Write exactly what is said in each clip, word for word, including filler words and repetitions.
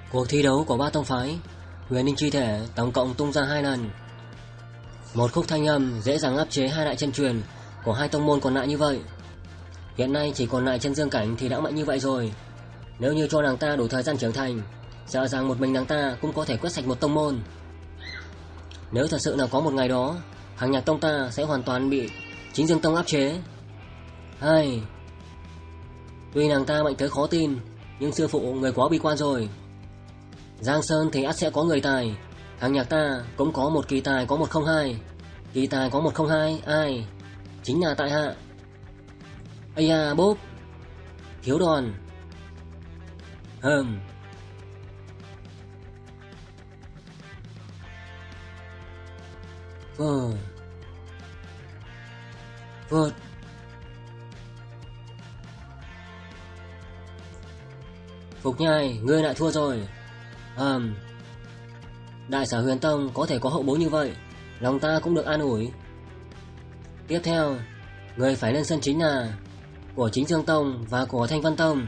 Cuộc thi đấu của ba tông phái Huyền Linh Chi Thể tổng cộng tung ra hai lần. Một khúc thanh âm dễ dàng áp chế hai đại chân truyền của hai tông môn còn lại như vậy. Hiện nay chỉ còn lại chân dương cảnh thì đã mạnh như vậy rồi. Nếu như cho nàng ta đủ thời gian trưởng thành, sợ rằng một mình nàng ta cũng có thể quét sạch một tông môn. Nếu thật sự là có một ngày đó, Hàng Nhạc Tông ta sẽ hoàn toàn bị Chính Dương Tông áp chế. Hai, tuy nàng ta mạnh tới khó tin, nhưng sư phụ người quá bi quan rồi. Giang Sơn thì ắt sẽ có người tài, Hàng Nhạc ta cũng có một kỳ tài có một không hai. Kỳ tài có một không hai ai? Chính là tại hạ. Ây da bốp. Thiếu đòn. Hừm. Vờ. Vượt. Phục Nhai, ngươi lại thua rồi. Ừm. Đại sở Huyền Tông có thể có hậu bối như vậy, lòng ta cũng được an ủi. Tiếp theo, người phải lên sân chính là của Chính Dương Tông và của Thanh Vân Tông.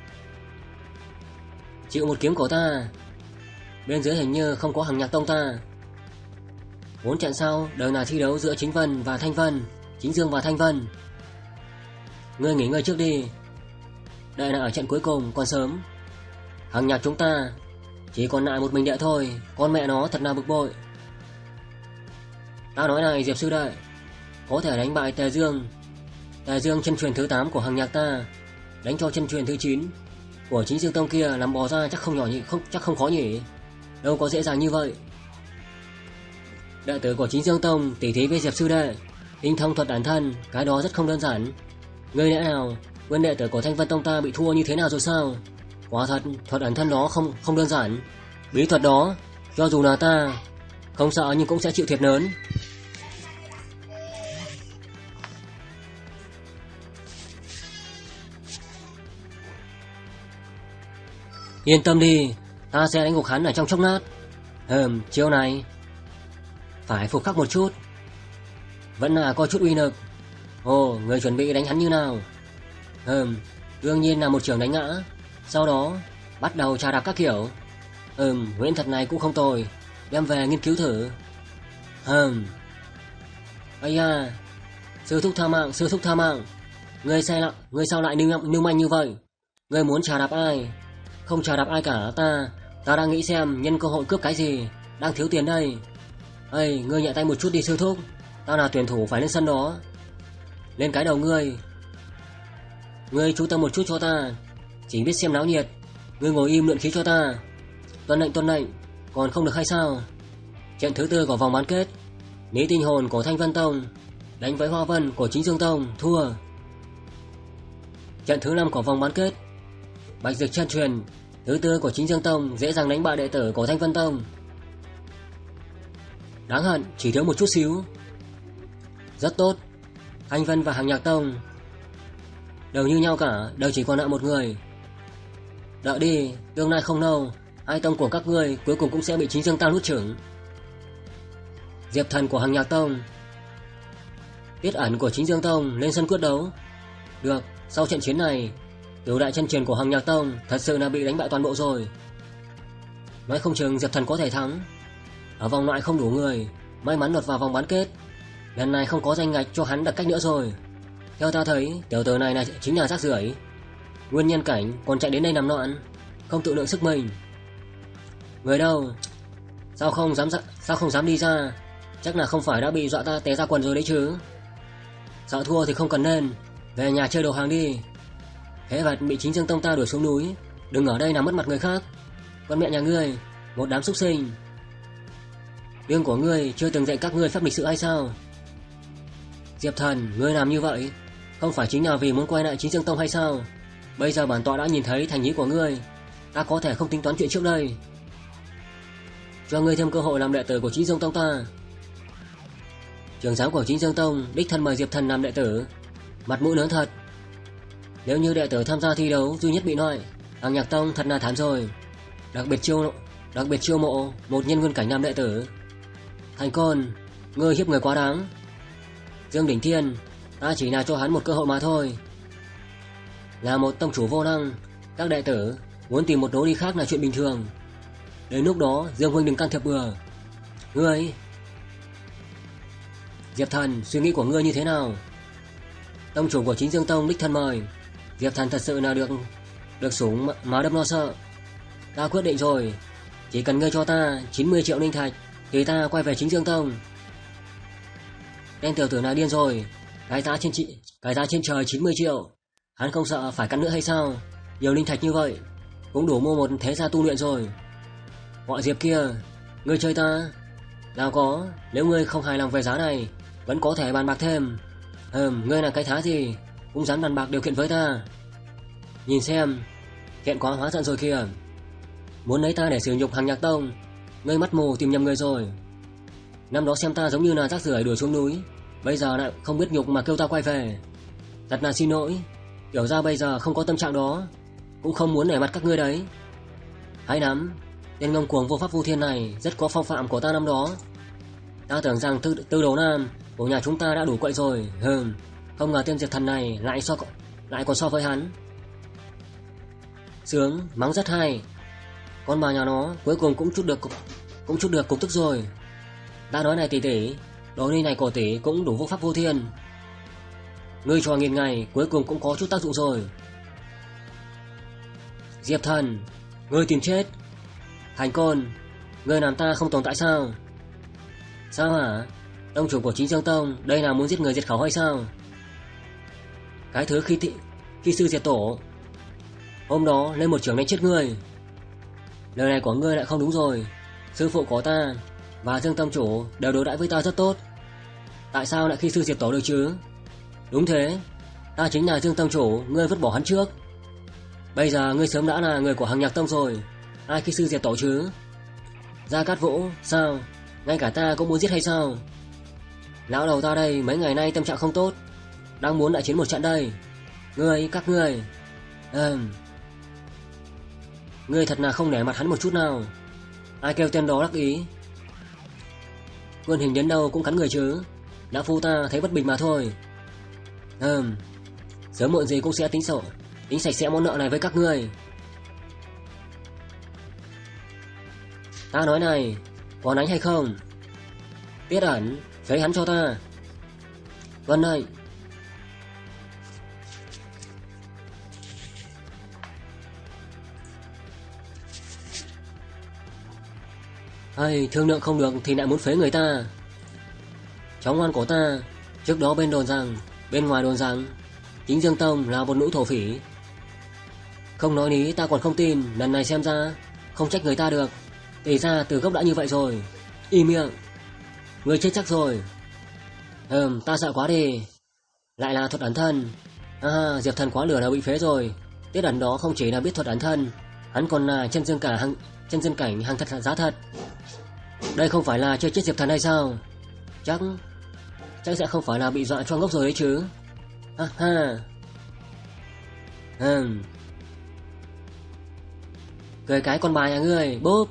Chịu một kiếm của ta. Bên dưới hình như không có Hàng Nhạc Tông ta. Bốn trận sau đều là thi đấu giữa Chính Vân và Thanh Vân, Chính Dương và Thanh Vân. Ngươi nghỉ ngơi trước đi, đây là ở trận cuối cùng còn sớm. Hàng Nhạc chúng ta chỉ còn lại một mình đệ thôi, con mẹ nó thật là bực bội. Ta nói này Diệp sư đệ, có thể đánh bại Tề Dương. Tề Dương chân truyền thứ tám của Hàng Nhạc ta, đánh cho chân truyền thứ chín của Chính Dương Tông kia làm bò ra chắc không nhỏ nhỉ, không chắc không khó nhỉ. Đâu có dễ dàng như vậy. Đệ tử của Chính Dương Tông tỉ thí với Diệp sư đệ, tinh thông thuật bản thân, cái đó rất không đơn giản. Ngươi lẽ nào quên đệ tử của Thanh Vân Tông ta bị thua như thế nào rồi sao? Quả thật, thuật ẩn thân đó không không đơn giản. Bí thuật đó, cho dù là ta không sợ nhưng cũng sẽ chịu thiệt lớn. Yên tâm đi, ta sẽ đánh gục hắn ở trong chốc lát. Hừm, chiêu này phải phục khắc một chút, vẫn là có chút uy lực. Ồ, người chuẩn bị đánh hắn như nào? Hừm, đương nhiên là một trường đánh ngã, sau đó bắt đầu trà đạp các kiểu. Ừm, huyễn thuật này cũng không tồi, đem về nghiên cứu thử. Hừm. Ây da, sư thúc tha mạng, sư thúc tha mạng. Ngươi sai lạ, ngươi sao lại nưu nưu manh như vậy? Ngươi muốn trà đạp ai? Không trà đạp ai cả, ta ta đang nghĩ xem nhân cơ hội cướp cái gì, đang thiếu tiền đây. Ây, ngươi nhẹ tay một chút đi sư thúc, ta là tuyển thủ phải lên sân đó. Lên cái đầu ngươi. Ngươi chú tâm một chút cho ta, chỉ biết xem náo nhiệt. Ngươi ngồi im luyện khí cho ta. Tuân lệnh tuân lệnh, còn không được hay sao? Trận thứ tư của vòng bán kết, Lý Tinh Hồn của Thanh Vân Tông đánh với Hoa Vân của Chính Dương Tông, thua. Trận thứ năm của vòng bán kết, Bạch Dực chân truyền thứ tư của Chính Dương Tông dễ dàng đánh bại đệ tử của Thanh Vân Tông. Đáng hận, chỉ thiếu một chút xíu. Rất tốt, Thanh Vân và Hàng Nhạc Tông đều như nhau cả, đều chỉ còn lại một người. Đợi đi, tương lai không lâu, hai tông của các ngươi cuối cùng cũng sẽ bị Chính Dương Tông nuốt chửng. Diệp Thần của Hàng Nhạc Tông, Tiết Ẩn của Chính Dương Tông lên sân quyết đấu. Được, sau trận chiến này, cửu đại chân truyền của Hàng Nhạc Tông thật sự là bị đánh bại toàn bộ rồi. Nói không chừng Diệp Thần có thể thắng. Ở vòng loại không đủ người, may mắn lọt vào vòng bán kết, lần này không có danh ngạch cho hắn đặt cách nữa rồi. Theo ta thấy, tiểu tử này là chính là rác rưởi. Nguyên nhân cảnh còn chạy đến đây nằm loạn, không tự lượng sức mình. Người đâu? Sao không dám sao không dám đi ra? Chắc là không phải đã bị dọa ta té ra quần rồi đấy chứ. Sợ thua thì không cần nên về nhà chơi đồ hàng đi. Thế vật bị Chính Dương Tông ta đuổi xuống núi, đừng ở đây làm mất mặt người khác. Con mẹ nhà ngươi, một đám súc sinh. Đương của ngươi chưa từng dạy các ngươi phép lịch sự hay sao? Diệp Thần, ngươi làm như vậy không phải chính là vì muốn quay lại Chính Dương Tông hay sao? Bây giờ bản tọa đã nhìn thấy thành ý của ngươi, ta có thể không tính toán chuyện trước đây. Cho ngươi thêm cơ hội làm đệ tử của Chính Dương Tông ta. Trưởng giáo của Chính Dương Tông đích thân mời Diệp Thần làm đệ tử, mặt mũi lớn thật. Nếu như đệ tử tham gia thi đấu duy nhất bị loại, Hàng Nhạc Tông thật là thảm rồi. Đặc biệt chiêu đặc biệt chiêu mộ một nhân nguyên cảnh làm đệ tử. Thành Côn, ngươi hiếp người quá đáng. Dương Đỉnh Thiên, ta chỉ là cho hắn một cơ hội mà thôi. Là một tông chủ vô năng, các đệ tử muốn tìm một lối đi khác là chuyện bình thường. Đến lúc đó Dương huynh đừng can thiệp bừa. Ngươi Diệp Thần, suy nghĩ của ngươi như thế nào? Tông chủ của Chính Dương Tông đích thân mời. Diệp Thần thật sự là được Được sủng má đâm lo sợ. Ta quyết định rồi, chỉ cần ngươi cho ta chín mươi triệu linh thạch thì ta quay về Chính Dương Tông. Tên tiểu tử này điên rồi. Cái giá trên chị Cái giá trên trời chín mươi triệu, hắn không sợ phải cắn nữa hay sao? Nhiều linh thạch như vậy cũng đủ mua một thế gia tu luyện rồi. Gọi Diệp kia, ngươi chơi ta? Nào có, nếu ngươi không hài lòng về giá này vẫn có thể bàn bạc thêm. Hừm, ngươi là cái thá gì cũng dám bàn bạc điều kiện với ta? Nhìn xem, Thiện quá hóa giận rồi kìa. Muốn lấy ta để sử nhục Hàng Nhạc Tông, ngươi mắt mù tìm nhầm người rồi. Năm đó xem ta giống như là rác rưởi đuổi xuống núi, bây giờ lại không biết nhục mà kêu ta quay về. Thật là xin lỗi, tiểu ra bây giờ không có tâm trạng đó, cũng không muốn nể mặt các ngươi đấy. Hay lắm, tên ngông cuồng vô pháp vô thiên này rất có phong phạm của ta năm đó. Ta tưởng rằng tư, tư đồ nam của nhà chúng ta đã đủ quậy rồi. Hừm, không ngờ tên Diệp Thần này lại so lại còn so với hắn. Sướng, mắng rất hay. Con bà nhà nó cuối cùng cũng chút được cũng chút được cục tức rồi. Ta nói này tỷ tỷ, đồ ni này của tỷ cũng đủ vô pháp vô thiên. Ngươi trò nghìn ngày cuối cùng cũng có chút tác dụng rồi. Diệp Thần, ngươi tìm chết. Hành Côn, ngươi làm ta không tồn tại sao? Sao hả? Tông chủ của Chính Dương Tông đây là muốn giết người diệt khẩu hay sao? Cái thứ khi thị, khi sư diệt tổ, hôm đó lên một trường đánh chết ngươi. Lời này của ngươi lại không đúng rồi. Sư phụ của ta và Dương Tông chủ đều đối đãi với ta rất tốt, tại sao lại khi sư diệt tổ được chứ? Đúng thế, ta chính là Dương Tông chủ, ngươi vứt bỏ hắn trước. Bây giờ ngươi sớm đã là người của Hàng Nhạc Tông rồi, ai khi sư diệt tổ chứ? Gia Cát Vũ, sao? Ngay cả ta cũng muốn giết hay sao? Lão đầu ta đây mấy ngày nay tâm trạng không tốt, đang muốn đại chiến một trận đây. Ngươi, các ngươi Ừm Ngươi thật là không nể mặt hắn một chút nào. Ai kêu tên đó đắc ý? Quân hình đến đâu cũng cắn người chứ. Lão phu ta thấy bất bình mà thôi. Ừm Sớm muộn gì cũng sẽ tính sổ Tính sạch sẽ món nợ này với các ngươi. Ta nói này, còn đánh hay không? Tiết Ẩn, phế hắn cho ta. Vâng đây. Hay, thương lượng không được thì lại muốn phế người ta. Cháu ngoan của ta, trước đó bên đồn rằng Bên ngoài đồn rằng Chính Dương Tông là một lũ thổ phỉ. Không nói lý ta còn không tin. Lần này xem ra không trách người ta được. Thì ra từ gốc đã như vậy rồi. Im miệng, người chết chắc rồi. Ừm, ta sợ quá đi. Lại là thuật ẩn thân. À, Diệp Thần quá lửa là bị phế rồi. Tiết Ẩn đó không chỉ là biết thuật ẩn thân, hắn còn là chân dương cả hàng, chân dương cảnh hàng thật giá thật. Đây không phải là chơi chết Diệp Thần hay sao? Chắc Chắc sẽ không phải là bị dọa cho ngốc rồi đấy chứ. Ha ha. Ừm Cười cái con bà nhà ngươi, bốp.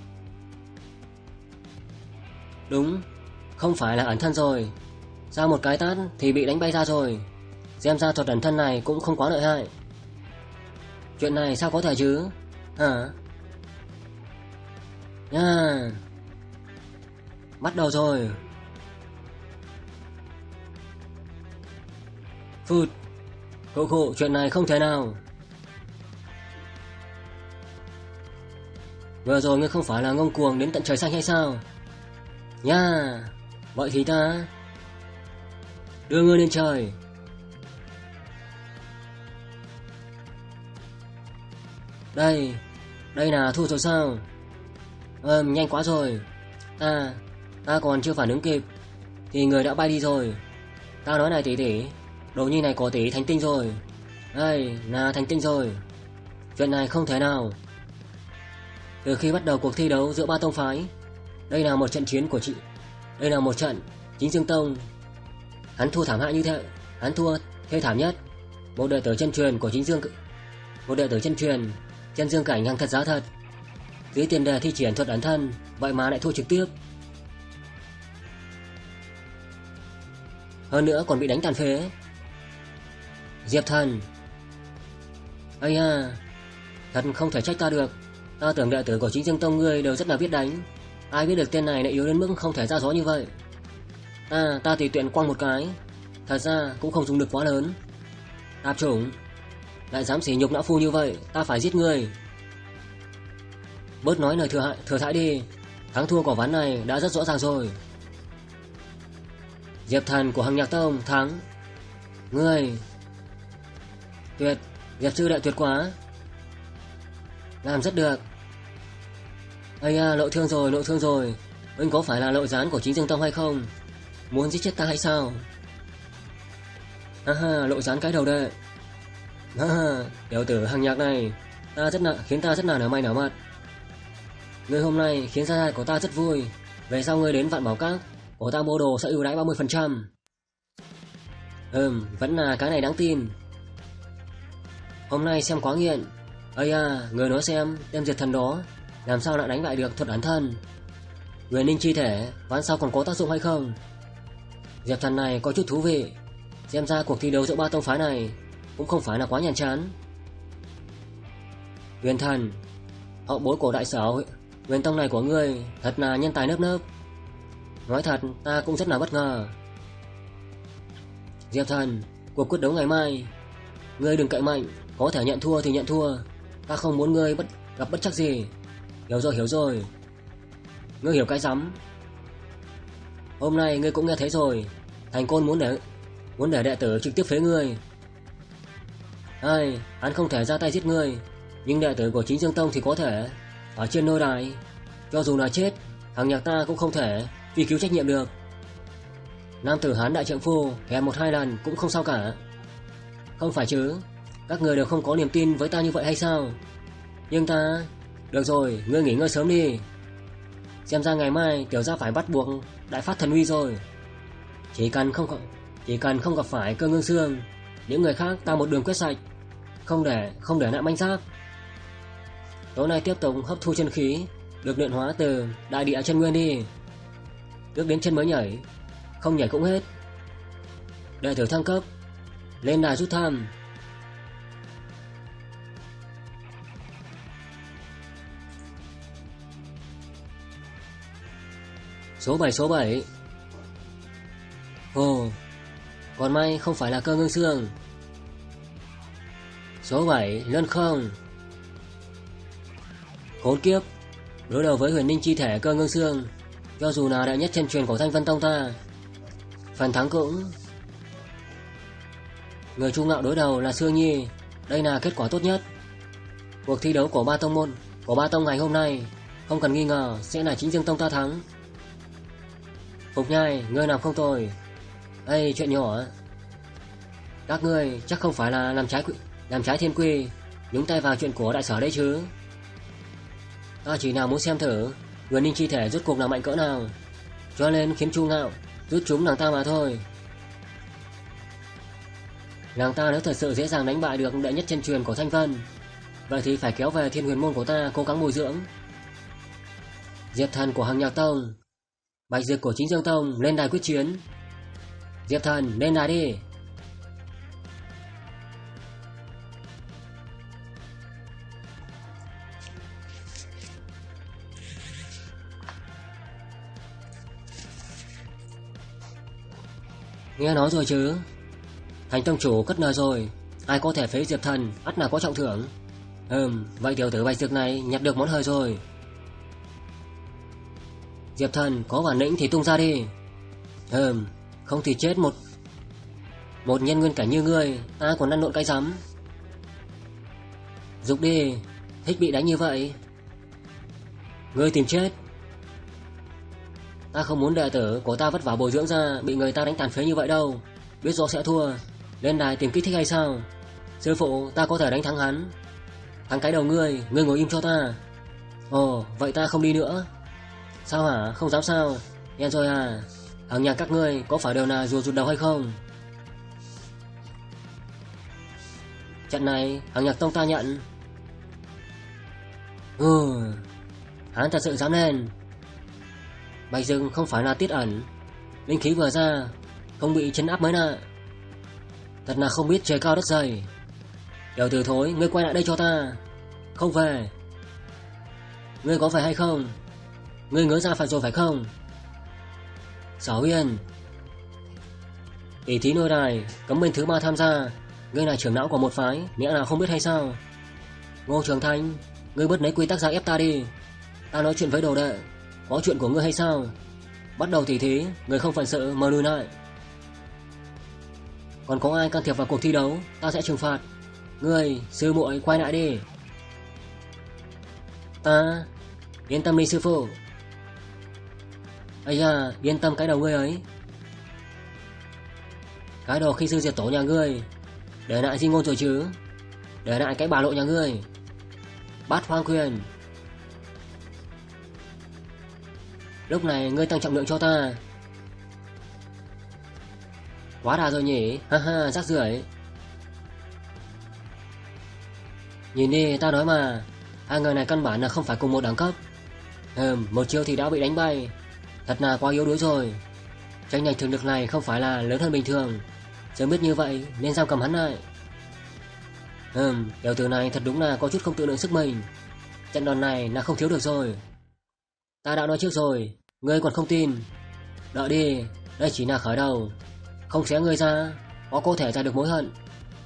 Đúng, không phải là ẩn thân rồi. Ra một cái tát thì bị đánh bay ra rồi. Xem ra thuật ẩn thân này cũng không quá lợi hại. Chuyện này sao có thể chứ? Hả? Nha. Bắt đầu rồi. Phụt. Khổ khổ, chuyện này không thể nào. Vừa rồi ngươi không phải là ngông cuồng đến tận trời xanh hay sao? Nha. Vậy thì ta đưa ngươi lên trời. Đây, đây là thu rồi sao? Ừm, nhanh quá rồi. Ta, ta còn chưa phản ứng kịp thì người đã bay đi rồi. Ta nói này tỷ tỷ, đồ nhi này của tỷ thành tinh rồi. Đây, là thành tinh rồi. Chuyện này không thể nào. Từ khi bắt đầu cuộc thi đấu giữa ba tông phái, đây là một trận chiến của chị. Đây là một trận Chính Dương Tông. Hắn thua thảm hại như thế, hắn thua thê thảm nhất. Một đệ tử chân truyền của Chính Dương, một đệ tử chân truyền chân dương cảnh hàng thật giá thật, dưới tiền đề thi triển thuật ẩn thân, vậy mà lại thua trực tiếp. Hơn nữa còn bị đánh tàn phế. Diệp Thần, ây à, thật không thể trách ta được. Ta tưởng đệ tử của Chính Dương Tông ngươi đều rất là biết đánh, ai biết được tên này lại yếu đến mức không thể ra gió như vậy. Ta, ta tùy tiện quăng một cái, thật ra cũng không dùng được quá lớn. Tạp chủng, lại dám sỉ nhục lão phu như vậy, ta phải giết ngươi. Bớt nói lời thừa hại, thừa thãi đi, thắng thua của ván này đã rất rõ ràng rồi. Diệp Thần của Hằng Nhạc Tông thắng. Ngươi tuyệt, Diệp sư đệ tuyệt quá, làm rất được. Ây à, lộ thương rồi, lộ thương rồi. Huynh có phải là lộ gián của Chính Dương Tông hay không? Muốn giết chết ta hay sao? Ha ha, lộ gián cái đầu đệ. Ha ha, tiểu tử Hằng Nhạc này, ta rất là khiến ta rất là nở mày nở mặt. Ngươi hôm nay khiến gia gia của ta rất vui. Về sau ngươi đến Vạn Bảo Các, của ta mua đồ sẽ ưu đãi ba mươi phần trăm. Ừm, vẫn là cái này đáng tin. Hôm nay xem quá nghiện. Ây à, người nói xem, tên Diệt Thần đó làm sao lại đánh bại được thuật ẩn thân? Nguyên Ninh chi thể, ván sau còn có tác dụng hay không? Diệp Thần này có chút thú vị. Xem ra cuộc thi đấu giữa ba tông phái này cũng không phải là quá nhàm chán. Huyền Thần, hậu bối của đại sở Huyền Tông này của ngươi thật là nhân tài nlớp nlớp. Nói thật, ta cũng rất là bất ngờ. Diệp Thần, cuộc quyết đấu ngày mai, ngươi đừng cậy mạnh, có thể nhận thua thì nhận thua. Ta không muốn ngươi bất gặp bất chắc gì. Hiểu rồi, hiểu rồi. Ngươi hiểu cái rắm. Hôm nay ngươi cũng nghe thấy rồi, Thành Côn muốn để muốn để đệ tử trực tiếp phế ngươi. Ai, hắn không thể ra tay giết ngươi, nhưng đệ tử của Chính Dương Tông thì có thể. Ở trên nôi đài, cho dù là chết, Hằng Nhạc ta cũng không thể truy cứu trách nhiệm được. Nam tử Hán đại trượng phu hèn một hai lần cũng không sao cả. Không phải chứ, các người đều không có niềm tin với ta như vậy hay sao? Nhưng ta... Được rồi, ngươi nghỉ ngơi sớm đi. Xem ra ngày mai tiểu gia phải bắt buộc đại phát thần uy rồi. Chỉ cần không chỉ cần không gặp phải Cơ Ngưng Xương, những người khác ta một đường quét sạch, không để không để lại manh giáp. Tối nay tiếp tục hấp thu chân khí được luyện hóa từ đại địa chân nguyên đi. Bước đến chân mới nhảy, không nhảy cũng hết. Đệ tử thăng cấp, lên đài rút thăm. Số bảy, số bảy. Ồ, còn may không phải là Cơ Ngưng Xương. Số bảy, Luân Không. Khốn kiếp, đối đầu với Huyền Ninh chi thể Cơ Ngưng Xương, cho dù là đệ nhất chân truyền của Thanh Vân Tông ta, phần thắng cũng... Người trung ngạo đối đầu là Sương Nhi, đây là kết quả tốt nhất. Cuộc thi đấu của ba tông môn của ba tông ngày hôm nay không cần nghi ngờ sẽ là Chính Dương Tông ta thắng. Phục Nhai, ngươi làm không tồi. Ây, chuyện nhỏ. Các ngươi chắc không phải là làm trái làm trái thiên quy, nhúng tay vào chuyện của đại sở đấy chứ? Ta chỉ nào muốn xem thử Huyền Ninh chi thể rốt cuộc là mạnh cỡ nào, cho nên khiến Chu Ngạo rút chúng nàng ta mà thôi. Nàng ta nếu thật sự dễ dàng đánh bại được đệ nhất chân truyền của Thanh Vân, vậy thì phải kéo về Thiên Huyền môn của ta cố gắng bồi dưỡng. Diệp Thần của Hằng Nhạc Tông, Bạch Dược của Chính Dương Tông lên đài quyết chiến. Diệp Thần lên đài đi. Nghe nói rồi chứ, Thành tông chủ cất lời rồi, ai có thể phế Diệp Thần ắt là có trọng thưởng. Ừm, vậy tiểu tử Bạch Dược này nhặt được món hời rồi. Diệp Thần có bản lĩnh thì tung ra đi. Ừm, không thì chết một Một nhân nguyên cảnh như ngươi, ta còn lăn lộn cái rắm. Dục đi, thích bị đánh như vậy. Ngươi tìm chết. Ta không muốn đệ tử của ta vất vả bồi dưỡng ra bị người ta đánh tàn phế như vậy đâu. Biết rõ sẽ thua, lên đài tìm kích thích hay sao? Sư phụ, ta có thể đánh thắng hắn. Thắng cái đầu ngươi, ngươi ngồi im cho ta. Ồ, vậy ta không đi nữa. Sao hả, không dám sao? Nghe rồi à, Hằng Nhạc các ngươi có phải đều là rùa rụt đầu hay không? Trận này Hằng Nhạc Tông ta nhận. Ừ, hắn thật sự dám lên. Bạch Dược không phải là tiết ẩn, linh khí vừa ra không bị chấn áp mới nè. Thật là không biết trời cao đất dày. Tiểu tử thối, ngươi quay lại đây cho ta. Không về. Ngươi có phải hay không? Ngươi ngớ ra phải rồi phải không? Sở Uyên, tỷ thí nôi đài cấm bên thứ ba tham gia. Ngươi là trưởng não của một phái, nghĩa nào không biết hay sao? Ngô Trường Thanh, ngươi bớt lấy quy tắc ra ép ta đi. Ta nói chuyện với đồ đệ, có chuyện của ngươi hay sao? Bắt đầu tỷ thí, người không phận sự mà lùi lại. Còn có ai can thiệp vào cuộc thi đấu, ta sẽ trừng phạt. Ngươi, sư muội quay lại đi. Ta, yên tâm đi sư phụ. Ây da, yên tâm cái đầu ngươi ấy. Cái đồ khi sư diệt tổ nhà ngươi, để lại di ngôn rồi chứ? Để lại cái bà lộ nhà ngươi. Bát Hoang Quyền. Lúc này ngươi tăng trọng lượng cho ta. Quá đà rồi nhỉ, ha ha, rác rưởi. Nhìn đi, ta nói mà, hai người này căn bản là không phải cùng một đẳng cấp. Ừm, một chiêu thì đã bị đánh bay, thật là quá yếu đuối rồi. Tranh lệch thực lực này không phải là lớn hơn bình thường. Sớm biết như vậy nên giam cầm hắn lại. Ừm, tiểu tử này thật đúng là có chút không tự lượng sức mình. Trận đòn này là không thiếu được rồi. Ta đã nói trước rồi, ngươi còn không tin. Đợi đi, đây chỉ là khởi đầu. Không xé ngươi ra, có có thể giải được mối hận.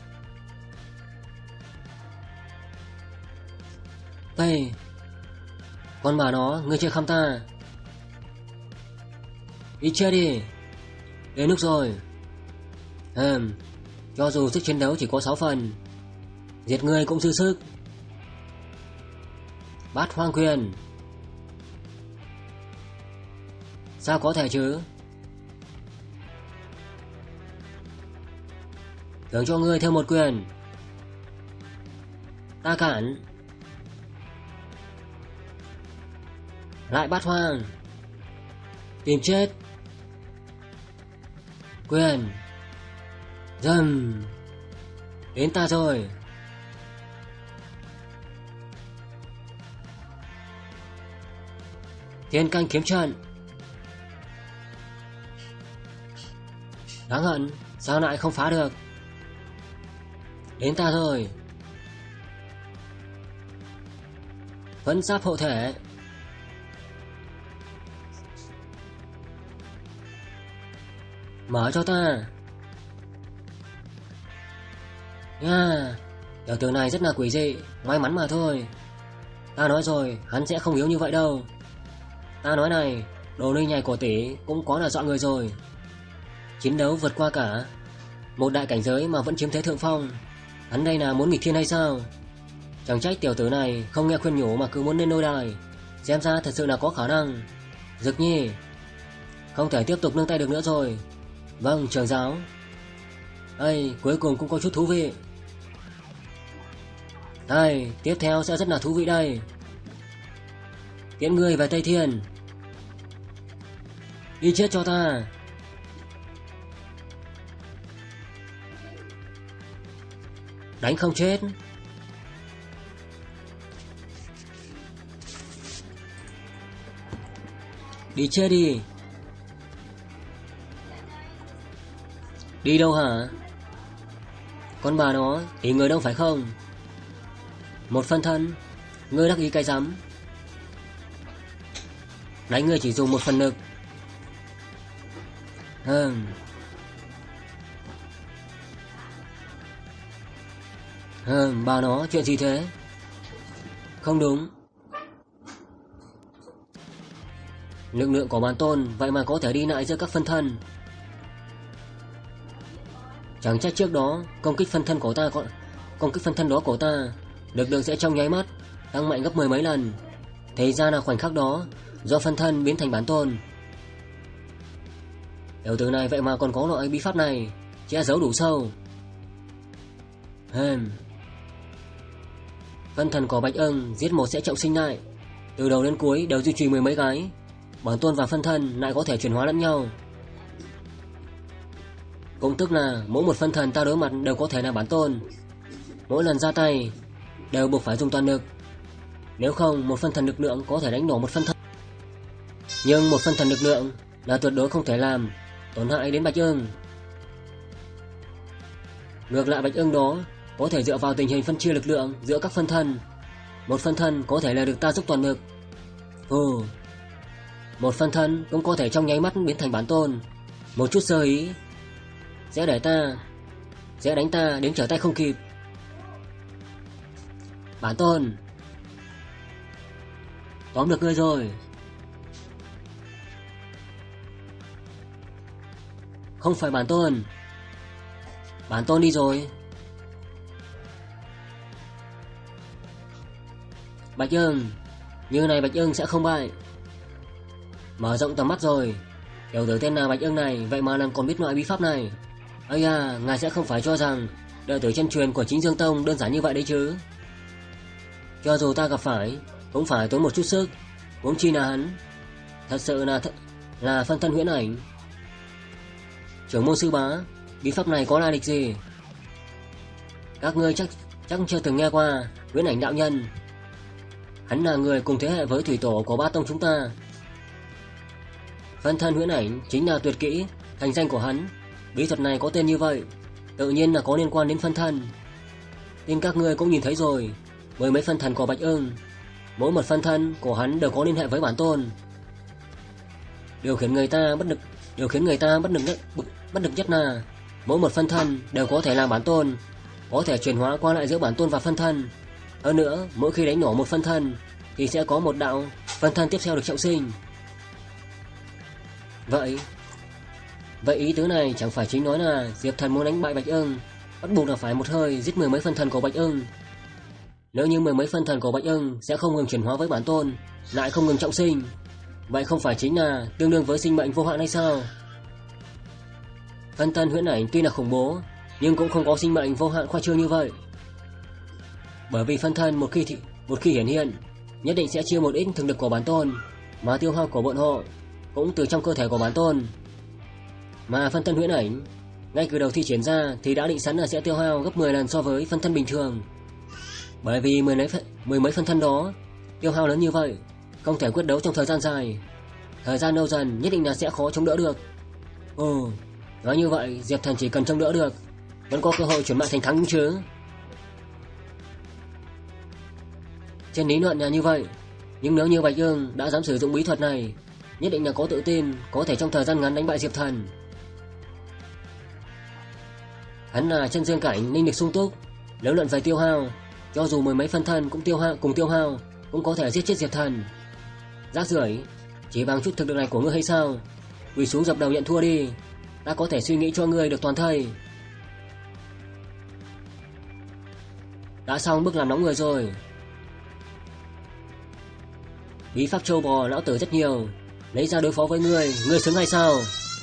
Hey, con bà nó, ngươi chưa khăm ta. Đi chết đi. Đến lúc rồi. Ừm, cho dù sức chiến đấu chỉ có sáu phần, diệt ngươi cũng dư sức. Bát Hoang Quyền. Sao có thể chứ? Thưởng cho ngươi thêm một quyền. Ta cản. Lại Bát Hoang. Tìm chết. Quyền. Dầm. Đến ta rồi. Thiên Canh Kiếm Trận. Đáng hận, sao lại không phá được? Đến ta rồi. Phấn giáp hộ thể. Mở cho ta. Nha, tiểu tử này rất là quỷ dị, may mắn mà thôi. Ta nói rồi, hắn sẽ không yếu như vậy đâu. Ta nói này, đồ linh nhảy của tỷ cũng có là dọn người rồi. Chiến đấu vượt qua cả một đại cảnh giới mà vẫn chiếm thế thượng phong. Hắn đây là muốn nghịch thiên hay sao? Chẳng trách tiểu tử này không nghe khuyên nhủ mà cứ muốn lên nôi đài. Xem ra thật sự là có khả năng. Dực Nhi, không thể tiếp tục nương tay được nữa rồi. Vâng, trưởng giáo. Ây, cuối cùng cũng có chút thú vị. Đây, tiếp theo sẽ rất là thú vị đây. Tiễn ngươi về Tây Thiên. Đi chết cho ta. Đánh không chết. Đi chết đi. Đi đâu hả? Con bà nó ý người đâu phải không? Một phân thân, ngươi đắc ý cái rắm. Đánh ngươi chỉ dùng một phần lực. Hừm. Hừm, bà nó chuyện gì thế? Không đúng. Lực lượng của bản tôn vậy mà có thể đi lại giữa các phân thân. Chẳng trách trước đó công kích phân thân của ta có... công kích phân thân đó của ta lực lượng sẽ trong nháy mắt tăng mạnh gấp mười mấy lần. Thì ra là khoảnh khắc đó do phân thân biến thành bản tôn. Tiểu tử này vậy mà còn có loại bí pháp này, che giấu đủ sâu. Hừm. Phân thần của Bạch Ưng giết một sẽ trọng sinh lại, từ đầu đến cuối đều duy trì mười mấy cái. Bản tôn và phân thân lại có thể chuyển hóa lẫn nhau. Cũng tức là mỗi một phân thần ta đối mặt đều có thể là bản tôn. Mỗi lần ra tay đều buộc phải dùng toàn lực. Nếu không một phân thần lực lượng có thể đánh nổ một phân thân. Nhưng một phân thần lực lượng là tuyệt đối không thể làm tổn hại đến Bạch Ưng. Ngược lại Bạch Ưng đó có thể dựa vào tình hình phân chia lực lượng giữa các phân thân. Một phân thân có thể là được ta giúp toàn lực, Ồ, một phân thân cũng có thể trong nháy mắt biến thành bản tôn. Một chút sơ ý sẽ để ta sẽ đánh ta đến trở tay không kịp. Bản tôn, tóm được ngươi rồi. Không phải bản tôn. Bản tôn đi rồi. Bạch Ưng, như này Bạch Ưng sẽ không bại. Mở rộng tầm mắt rồi. Tiểu tử tên nào Bạch Ưng này vậy mà làm còn biết loại bí pháp này. Ây à, ngài sẽ không phải cho rằng đệ tử chân truyền của Chính Dương Tông đơn giản như vậy đấy chứ. Cho dù ta gặp phải cũng phải tốn một chút sức. Huống chi là hắn thật sự là th là phân thân huyễn ảnh. Trưởng môn sư bá, bí pháp này có lai lịch gì? Các ngươi chắc chắc chưa từng nghe qua huyễn ảnh đạo nhân. Hắn là người cùng thế hệ với thủy tổ của ba tông chúng ta. Phân thân huyễn ảnh chính là tuyệt kỹ thành danh của hắn. Bí thuật này có tên như vậy, tự nhiên là có liên quan đến phân thân. Tin các ngươi cũng nhìn thấy rồi, mười mấy phân thân của Bạch Ưng, mỗi một phân thân của hắn đều có liên hệ với bản tôn. Điều khiến người ta bất lực, điều khiến người ta bất lực nhất, bất lực nhất là mỗi một phân thân đều có thể làm bản tôn, có thể chuyển hóa qua lại giữa bản tôn và phân thân. Hơn nữa, mỗi khi đánh nổ một phân thân thì sẽ có một đạo phân thân tiếp theo được trọng sinh. Vậy, vậy ý tứ này chẳng phải chính nói là Diệp Thần muốn đánh bại Bạch Ưng, bắt buộc là phải một hơi giết mười mấy phân thần của Bạch Ưng. Nếu như mười mấy phân thần của Bạch Ưng sẽ không ngừng chuyển hóa với bản tôn, lại không ngừng trọng sinh, vậy không phải chính là tương đương với sinh mệnh vô hạn hay sao? Phân thân huyễn ảnh tuy là khủng bố, nhưng cũng không có sinh mệnh vô hạn khoa trương như vậy. Bởi vì phân thân một khi thị, một khi hiển hiện, nhất định sẽ chia một ít thực lực của bản tôn, mà tiêu hao của bọn họ cũng từ trong cơ thể của bản tôn. Mà phân thân huyễn ảnh ngay từ đầu thi triển ra thì đã định sẵn là sẽ tiêu hao gấp mười lần so với phân thân bình thường. Bởi vì mười mấy, mười mấy phân thân đó tiêu hao lớn như vậy, không thể quyết đấu trong thời gian dài. Thời gian lâu dần nhất định là sẽ khó chống đỡ được. Ồ, nói như vậy Diệp Thần chỉ cần chống đỡ được, vẫn có cơ hội chuyển mạng thành thắng chứ. Trên lý luận là như vậy, nhưng nếu như Bạch Ưng đã dám sử dụng bí thuật này, nhất định là có tự tin có thể trong thời gian ngắn đánh bại Diệp Thần. Hắn là chân dương cảnh linh lực sung túc, nếu luận về tiêu hao, cho dù mười mấy phân thân cũng tiêu hao cùng tiêu hao cũng có thể giết chết Diệp Thần. Rác rưởi, chỉ bằng chút thực lực này của ngươi hay sao? Quỳ xuống dập đầu nhận thua đi, ta có thể suy nghĩ cho ngươi được toàn thây. Đã xong bước làm nóng người rồi. Bí pháp châu bò lão tử rất nhiều, lấy ra đối phó với ngươi, ngươi xứng hay sao?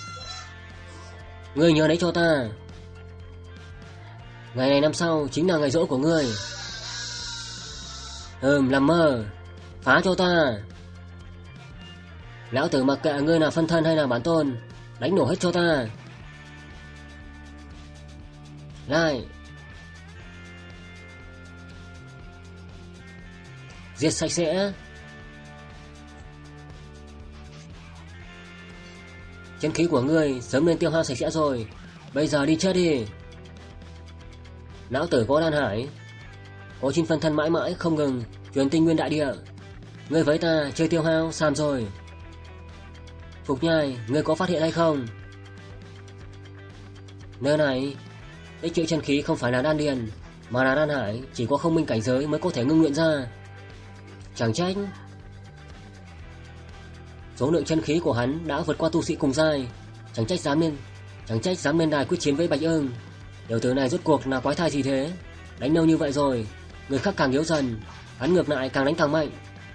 Ngươi nhớ lấy cho ta, ngày này năm sau chính là ngày giỗ của ngươi. Ừm, làm mơ, phá cho ta. Lão tử mặc kệ ngươi là phân thân hay là bản tôn, đánh nổ hết cho ta. Lại, giết sạch sẽ. Chân khí của ngươi sớm nên tiêu hao sạch sẽ rồi, bây giờ đi chết đi. Lão tử có đan hải, có chín phân thân mãi mãi không ngừng truyền tinh nguyên đại địa, ngươi với ta chơi tiêu hao sàn rồi. Phục Nhai, ngươi có phát hiện hay không? Nơi này tích trữ chân khí không phải là đan điền, mà là đan hải, chỉ có không minh cảnh giới mới có thể ngưng luyện ra. Chẳng trách số lượng chân khí của hắn đã vượt qua tu sĩ cùng giai, chẳng trách dám lên, chẳng trách dám lên đài quyết chiến với Bạch Ưng. Tiểu tử này rốt cuộc là quái thai gì thế? Đánh lâu như vậy rồi, người khác càng yếu dần, hắn ngược lại càng đánh càng mạnh.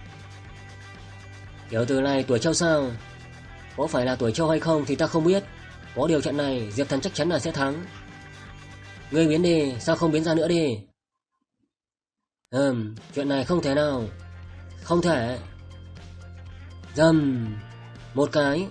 Tiểu tử này tuổi trâu sao? Có phải là tuổi trâu hay không thì ta không biết. Có điều trận này Diệp Thần chắc chắn là sẽ thắng. Ngươi biến đi, sao không biến ra nữa đi? Ừm, chuyện này không thể nào. Không thể. Dầm, một cái,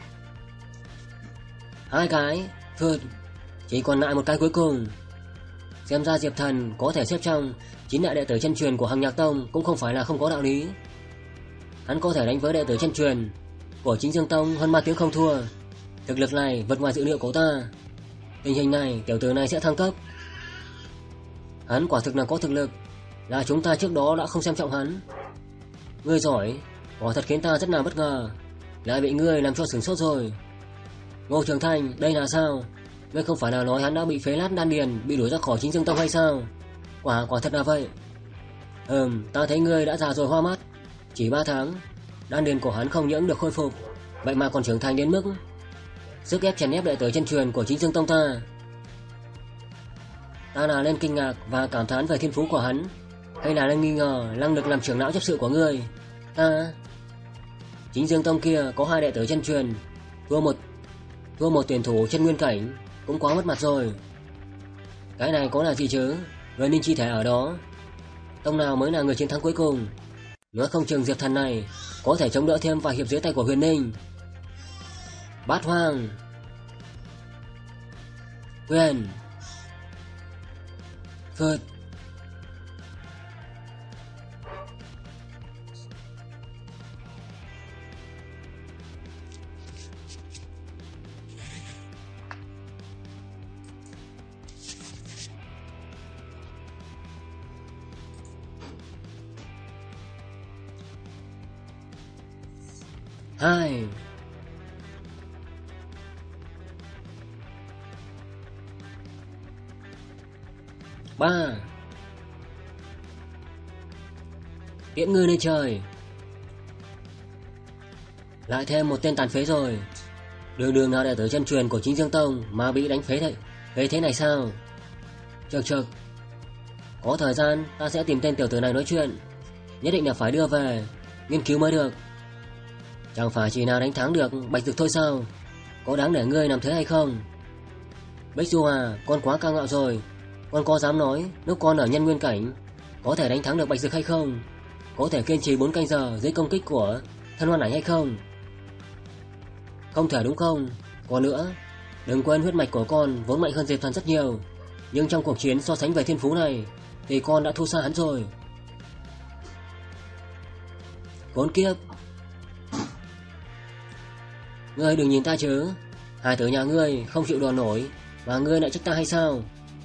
hai cái, phượt, chỉ còn lại một cái cuối cùng. Xem ra Diệp Thần có thể xếp trong chín đại đệ tử chân truyền của Hằng Nhạc Tông cũng không phải là không có đạo lý. Hắn có thể đánh với đệ tử chân truyền của Chính Dương Tông hơn ba tiếng không thua. Thực lực này vượt ngoài dự liệu của ta. Tình hình này tiểu tử này sẽ thăng cấp. Hắn quả thực là có thực lực, là chúng ta trước đó đã không xem trọng hắn. Ngươi giỏi, Quả thật khiến ta rất là bất ngờ, lại bị ngươi làm cho sửng sốt rồi. Ngô Trường Thanh, đây là sao? Ngươi không phải là nói hắn đã bị phế lát đan điền, bị đuổi ra khỏi Chính Dương Tông hay sao? Quả quả thật là vậy. Ừm, ta thấy ngươi đã già rồi hoa mắt. Chỉ ba tháng, đan điền của hắn không những được khôi phục, vậy mà còn trưởng thành đến mức sức ép chèn ép đệ tử chân truyền của Chính Dương Tông ta. Ta là lên kinh ngạc và cảm thán về thiên phú của hắn, hay là lên nghi ngờ năng lực làm trưởng lão chấp sự của ngươi? Ta Chính Dương Tông kia có hai đệ tử chân truyền, thua một thua một tuyển thủ chân nguyên cảnh cũng quá mất mặt rồi. Cái này có là gì chứ? Huyền Ninh chi thể ở đó, tông nào mới là người chiến thắng cuối cùng? Nói không chừng Diệp Thần này có thể chống đỡ thêm vài hiệp dưới tay của Huyền Ninh. Bát Hoang, Quyền, Phượt. Hai, ba, tiễn ngươi lên trời. Lại thêm một tên tàn phế rồi. Đường đường là đệ tử chân truyền của Chính Dương Tông mà bị đánh phế thế, phế thế này sao? Trực trực, có thời gian ta sẽ tìm tên tiểu tử này nói chuyện, nhất định là phải đưa về nghiên cứu mới được. Chẳng phải chỉ nào đánh thắng được Bạch Dực thôi sao? Có đáng để ngươi làm thế hay không? Bích Du à, con quá cao ngạo rồi. Con có dám nói lúc con ở nhân nguyên cảnh có thể đánh thắng được Bạch Dực hay không? Có thể kiên trì bốn canh giờ dưới công kích của thân hoan ảnh hay không? Không thể đúng không? Còn nữa, đừng quên huyết mạch của con vốn mạnh hơn Diệp Thần rất nhiều, nhưng trong cuộc chiến so sánh về thiên phú này thì con đã thua xa hắn rồi. Khốn kiếp, ngươi đừng nhìn ta chứ. Hai tử nhà ngươi không chịu đòn nổi mà ngươi lại trách ta hay sao?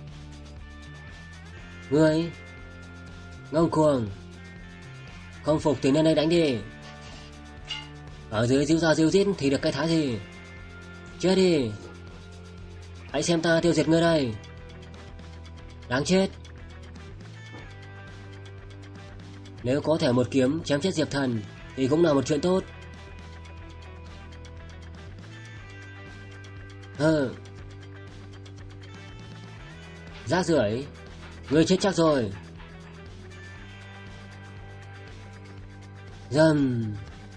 Ngươi ngông cuồng, không phục thì lên đây đánh đi. Ở dưới díu ra díu dít thì được cái thái gì? Chết đi, hãy xem ta tiêu diệt ngươi đây. Đáng chết. Nếu có thể một kiếm chém chết Diệp Thần thì cũng là một chuyện tốt. Hơ, rác rưởi, ngươi chết chắc rồi. Dầm.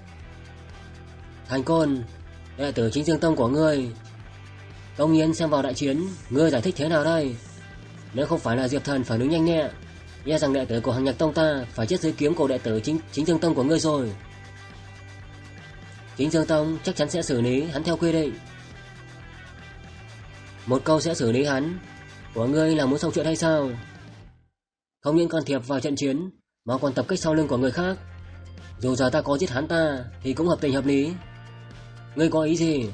Thành Côn, đệ tử Chính Dương Tông của ngươi, công nhiên xem vào đại chiến, ngươi giải thích thế nào đây? Nếu không phải là Diệp Thần phải đứng nhanh nhẹ, e rằng đệ tử của Hằng Nhạc Tông ta phải chết dưới kiếm của đệ tử Chính Chính Dương Tông của ngươi rồi. Chính Dương Tông chắc chắn sẽ xử lý hắn theo quy định. Một câu sẽ xử lý hắn, của ngươi là muốn xong chuyện hay sao? Không những can thiệp vào trận chiến mà còn tập kích sau lưng của người khác. Dù giờ ta có giết hắn ta thì cũng hợp tình hợp lý. Ngươi có ý gì?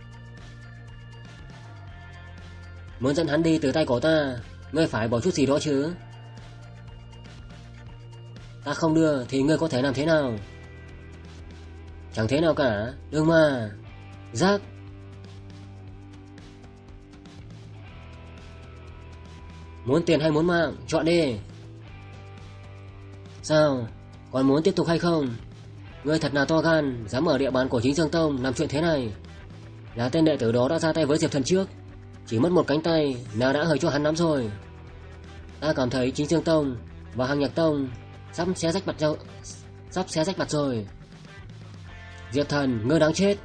Muốn dẫn hắn đi từ tay của ta, ngươi phải bỏ chút gì đó chứ. Ta không đưa thì ngươi có thể làm thế nào? Chẳng thế nào cả, đừng mà. Giác. Muốn tiền hay muốn mạng, chọn đi. Sao, còn muốn tiếp tục hay không? Ngươi thật là to gan, dám ở địa bàn của Chính Dương Tông làm chuyện thế này. Là tên đệ tử đó đã ra tay với Diệp Thần trước, chỉ mất một cánh tay là đã hời cho hắn lắm rồi. Ta cảm thấy Chính Dương Tông và Hằng Nhạc Tông sắp xé rách mặt nhau, sắp xé rách mặt rồi. Diệp Thần, ngươi đáng chết.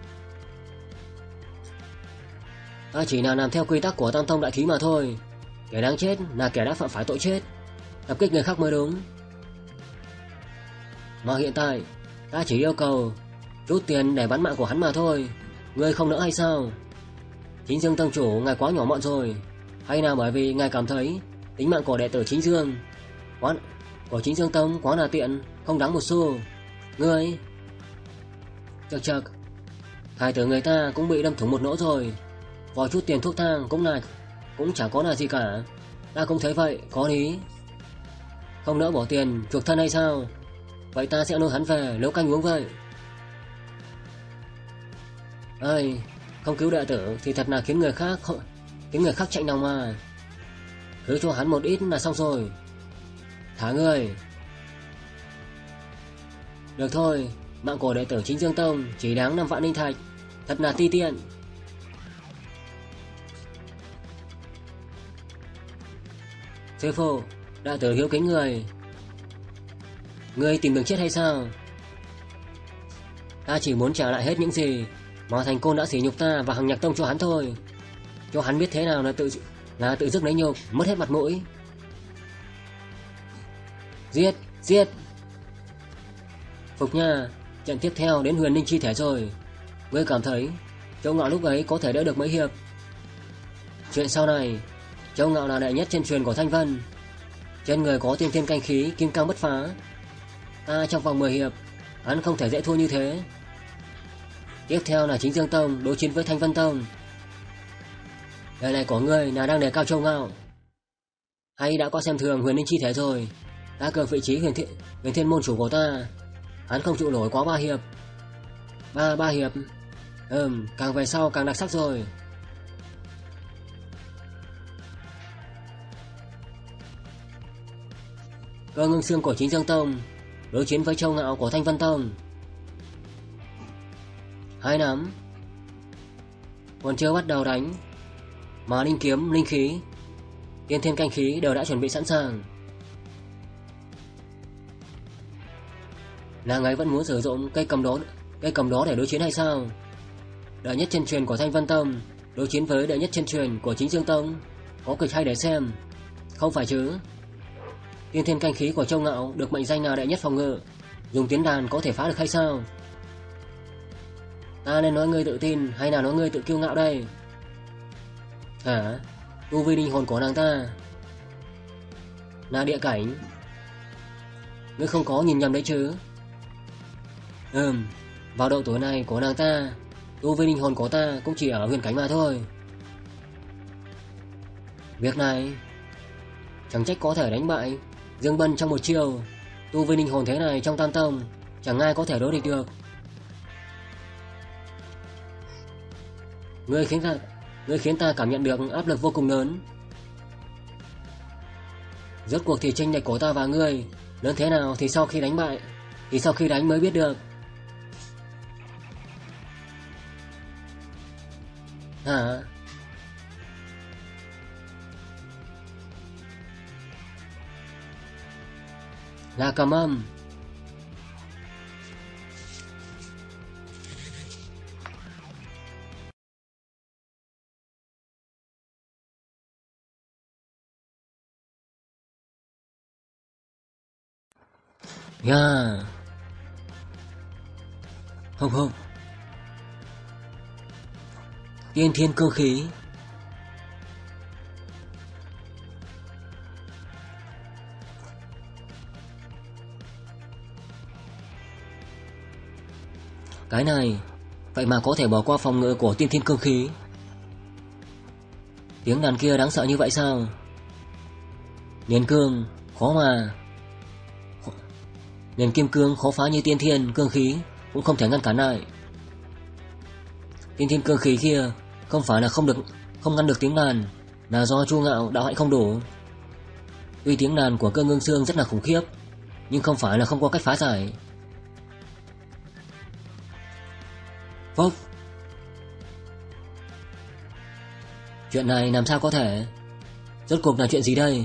Ta chỉ là làm theo quy tắc của Tam Tông Đại Khí mà thôi. Kẻ đáng chết là kẻ đã phạm phải tội chết, tập kích người khác mới đúng. Mà hiện tại ta chỉ yêu cầu rút tiền để bán mạng của hắn mà thôi. Ngươi không nỡ hay sao? Chính Dương Tông chủ, ngài quá nhỏ mọn rồi, hay là bởi vì ngài cảm thấy tính mạng của đệ tử Chính Dương quá, của Chính Dương Tông quá là tiện, không đáng một xu? Ngươi chật chật, hai tử người ta cũng bị đâm thủng một lỗ rồi, vò chút tiền thuốc thang cũng là cũng chẳng có là gì cả. Ta cũng thấy vậy, có lý. Không nỡ bỏ tiền chuộc thân hay sao? Vậy ta sẽ nuôi hắn về nấu canh uống vậy. Ơi, không cứu đệ tử thì thật là khiến người khác khiến người khác chạy lòng mà. Cứ cho hắn một ít là xong rồi. Thả người. Được thôi, mạng của đệ tử Chính Dương Tông chỉ đáng năm vạn linh thạch, thật là ti tiện. Sư phụ, đệ tử hiếu kính người. Ngươi tìm đường chết hay sao? Ta chỉ muốn trả lại hết những gì mà Thành Côn đã sỉ nhục ta và Hằng Nhạc Tông cho hắn thôi. Cho hắn biết thế nào là tự là tự dứt lấy nhục, mất hết mặt mũi. Giết, giết. Phục nha, trận tiếp theo đến Huyền Linh chi thể rồi. Ngươi cảm thấy Châu Ngạo lúc ấy có thể đỡ được mấy hiệp? Chuyện sau này, Châu Ngạo là đệ nhất chân truyền của Thanh Vân, trên người có tiên thiên canh khí kim cang bất phá. Ta trong vòng mười hiệp, hắn không thể dễ thua như thế. Tiếp theo là Chính Dương Tông đối chiến với Thanh Vân Tông. Lời này của ngươi là đang đề cao Châu Ngạo, hay đã có xem thường Huyền Linh chi thể rồi? Ta cược vị trí huyền thiên, huyền thiên môn chủ của ta, hắn không chịu nổi quá ba hiệp. Ba ba hiệp. Ừm, càng về sau càng đặc sắc rồi. Cơ Ngưng Xương của Chính Dương Tông đối chiến với Châu Ngạo của Thanh Vân Tông. Hai nắm. Còn chưa bắt đầu đánh mà linh kiếm, linh khí, tiên thiên canh khí đều đã chuẩn bị sẵn sàng. Nàng ấy vẫn muốn sử dụng cây cầm đó, cây cầm đó để đối chiến hay sao? Đệ nhất chân truyền của Thanh Vân Tông đối chiến với đệ nhất chân truyền của Chính Dương Tông, có kịch hay để xem, không phải chứ? Tiên thiên canh khí của Châu Ngạo được mệnh danh là đệ nhất phòng ngự, dùng tiến đàn có thể phá được hay sao? Ta nên nói ngươi tự tin hay là nói ngươi tự kiêu ngạo đây? Hả? Tu vi linh hồn của nàng ta là địa cảnh. Ngươi không có nhìn nhầm đấy chứ? Ừm, vào độ tuổi này của nàng ta, tu vi linh hồn của ta cũng chỉ ở huyền cảnh mà thôi. Việc này chẳng trách có thể đánh bại Dương Bân trong một chiều. Tu vi linh hồn thế này trong Tam Tông chẳng ai có thể đối địch được. Ngươi khiến ta, ngươi khiến ta cảm nhận được áp lực vô cùng lớn. Rốt cuộc thì chênh lệch của ta và ngươi lớn thế nào thì sau khi đánh bại, thì sau khi đánh mới biết được. Hả? Là Cầm Âm. Yeah. Hồng hồng. Tiên thiên cương khí. Cái này vậy mà có thể bỏ qua phòng ngự của tiên thiên cương khí. Tiếng đàn kia đáng sợ như vậy sao? Liên cương khó mà. Liền kim cương khó phá như tiên thiên cương khí cũng không thể ngăn cản lại. Tiên thiên cương khí kia không phải là không được không ngăn được tiếng đàn, là do Chu Ngạo đạo hạnh không đủ. Tuy tiếng đàn của Cơ Ngưng Xương rất là khủng khiếp, nhưng không phải là không có cách phá giải. Phốc. Chuyện này làm sao có thể? Rốt cuộc là chuyện gì đây?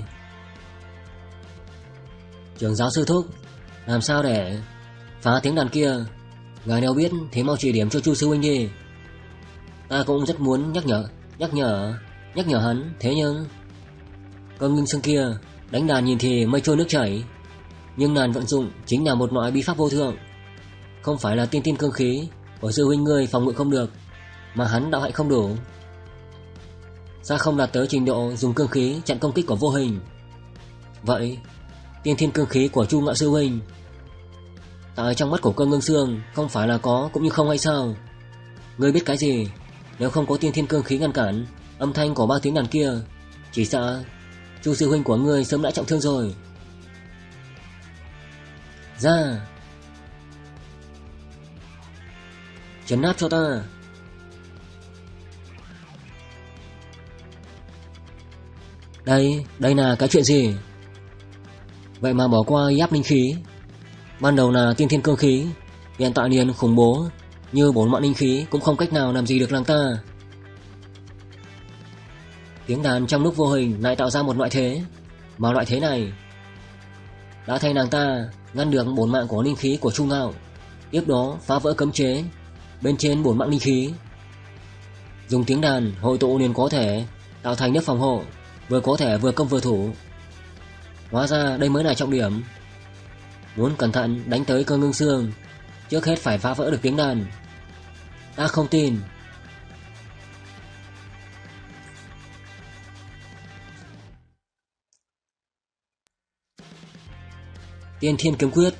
Trưởng giáo sư thúc, làm sao để phá tiếng đàn kia? Ngài nếu biết thì mau chỉ điểm cho Chu sư huynh đi. Ta cũng rất muốn nhắc nhở Nhắc nhở Nhắc nhở hắn, thế nhưng Cơ Ngưng Xương kia đánh đàn nhìn thì mây trôi nước chảy, nhưng đàn vận dụng chính là một loại bí pháp vô thượng. Không phải là tiên tiên cương khí của sư huynh ngươi phòng ngự không được, mà hắn đạo hạnh không đủ. Sao không đạt tới trình độ dùng cương khí chặn công kích của vô hình? Vậy tiên thiên cương khí của Chu Ngạo sư huynh tại trong mắt của Cơ Ngưng Xương không phải là có cũng như không hay sao? Ngươi biết cái gì? Nếu không có tiên thiên cương khí ngăn cản âm thanh của ba tiếng đàn kia, chỉ sợ Chu sư huynh của ngươi sớm đã trọng thương rồi. Ra, trấn áp cho ta. Đây, đây là cái chuyện gì? Vậy mà bỏ qua giáp linh khí. Ban đầu là tiên thiên cương khí, hiện tại liền khủng bố như bốn mọn linh khí cũng không cách nào làm gì được nàng ta. Tiếng đàn trong lúc vô hình lại tạo ra một loại thế, mà loại thế này đã thay nàng ta ngăn được bốn mạng của linh khí của Chu Ngạo, tiếp đó phá vỡ cấm chế bên trên bốn mạng linh khí. Dùng tiếng đàn hội tụ liền có thể tạo thành lớp phòng hộ, vừa có thể vừa công vừa thủ. Hóa ra đây mới là trọng điểm. Muốn cẩn thận đánh tới Cơ Ngưng Xương, trước hết phải phá vỡ được tiếng đàn. Ta không tin. Tiên Thiên Kiếm Quyết.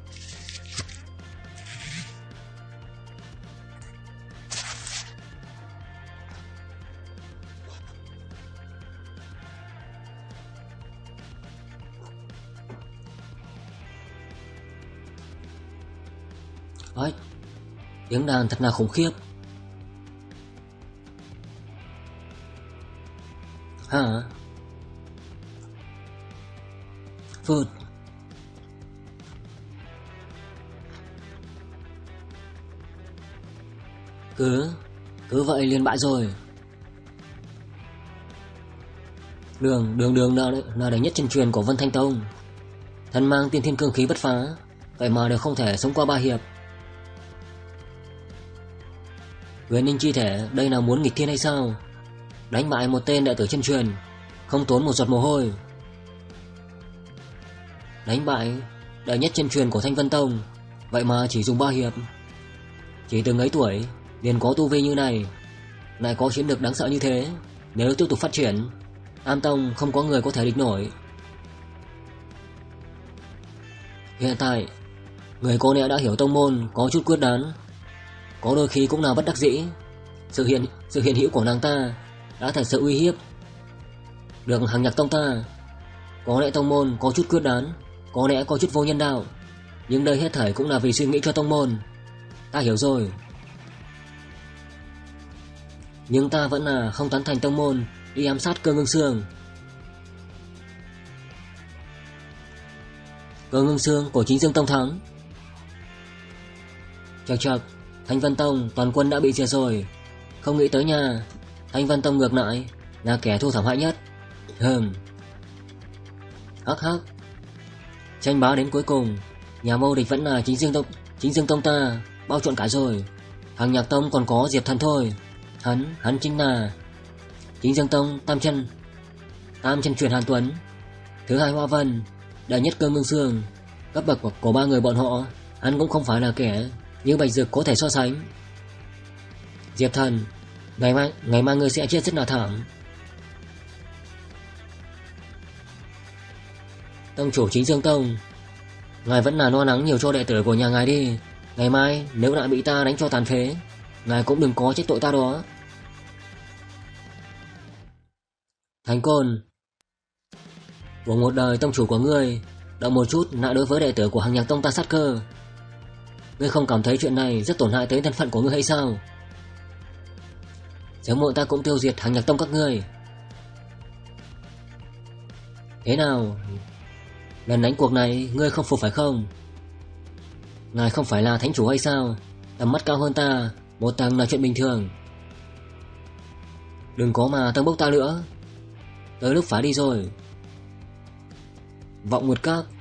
Ôi, tiếng đàn thật là khủng khiếp. Hả? Phượt. Cứ, cứ vậy liền bại rồi. Đường, đường đường là, là đệ nhất chân truyền của Vân Thanh Tông, thân mang tiên thiên cương khí bất phá, vậy mà đều không thể sống qua ba hiệp. Huyền Ninh chi thể đây là muốn nghịch thiên hay sao? Đánh bại một tên đệ tử chân truyền, không tốn một giọt mồ hôi. Đánh bại đệ nhất chân truyền của Thanh Vân Tông, vậy mà chỉ dùng ba hiệp. Chỉ từng ấy tuổi liền có tu vi như này, lại có chiến lược đáng sợ như thế. Nếu tiếp tục phát triển, Tam Tông không có người có thể địch nổi. Hiện tại người cô nẹ đã hiểu tông môn có chút quyết đoán, có đôi khi cũng là bất đắc dĩ. Sự hiện sự hiện hữu của nàng ta đã thật sự uy hiếp được Hàng Nhạc Tông ta. Có lẽ tông môn có chút quyết đoán, có lẽ có chút vô nhân đạo, nhưng đây hết thảy cũng là vì suy nghĩ cho tông môn. Ta hiểu rồi. Nhưng ta vẫn là không tán thành tông môn đi ám sát Cơ Ngưng Xương. Cơ Ngưng Xương của Chính Dương Tông thắng. Chậc chậc, Thanh Vân Tông toàn quân đã bị diệt rồi. Không nghĩ tới nha, Thanh Vân Tông ngược lại là kẻ thua thảm hại nhất. Hừm. Hắc hắc. Tranh bá đến cuối cùng, nhà vô địch vẫn là Chính Dương Tông, Chính Dương Tông ta bao trọn cả rồi. Hàng Nhạc Tông còn có Diệp Thần thôi. Hắn, hắn chính là Chính Dương Tông Tam chân Tam chân truyền Hàn Tuấn, thứ hai Hoa Vân, đệ nhất Cơ Ngưng Xương. Cấp bậc của, của ba người bọn họ, hắn cũng không phải là kẻ như Bạch Dực có thể so sánh. Diệp Thần, ngày mai ngày mai ngươi sẽ chết rất là thảm. Tông chủ Chính Dương Tông, ngài vẫn là lo lắng nhiều cho đệ tử của nhà ngài đi. Ngày mai nếu lại bị ta đánh cho tàn phế, ngài cũng đừng có trách tội ta đó. Thành Côn, của một đời tông chủ của ngươi, động một chút lại đối với đệ tử của Hàng Nhạc Tông ta sát cơ. Ngươi không cảm thấy chuyện này rất tổn hại tới thân phận của ngươi hay sao? Sớm muộn ta cũng tiêu diệt Hàng Nhạc Tông các ngươi. Thế nào, lần đánh cuộc này ngươi không phục phải không? Ngài không phải là thánh chủ hay sao? Tầm mắt cao hơn ta một tầng là chuyện bình thường. Đừng có mà tâng bốc ta nữa, tới lúc phải đi rồi. Vọng Nguyệt Các.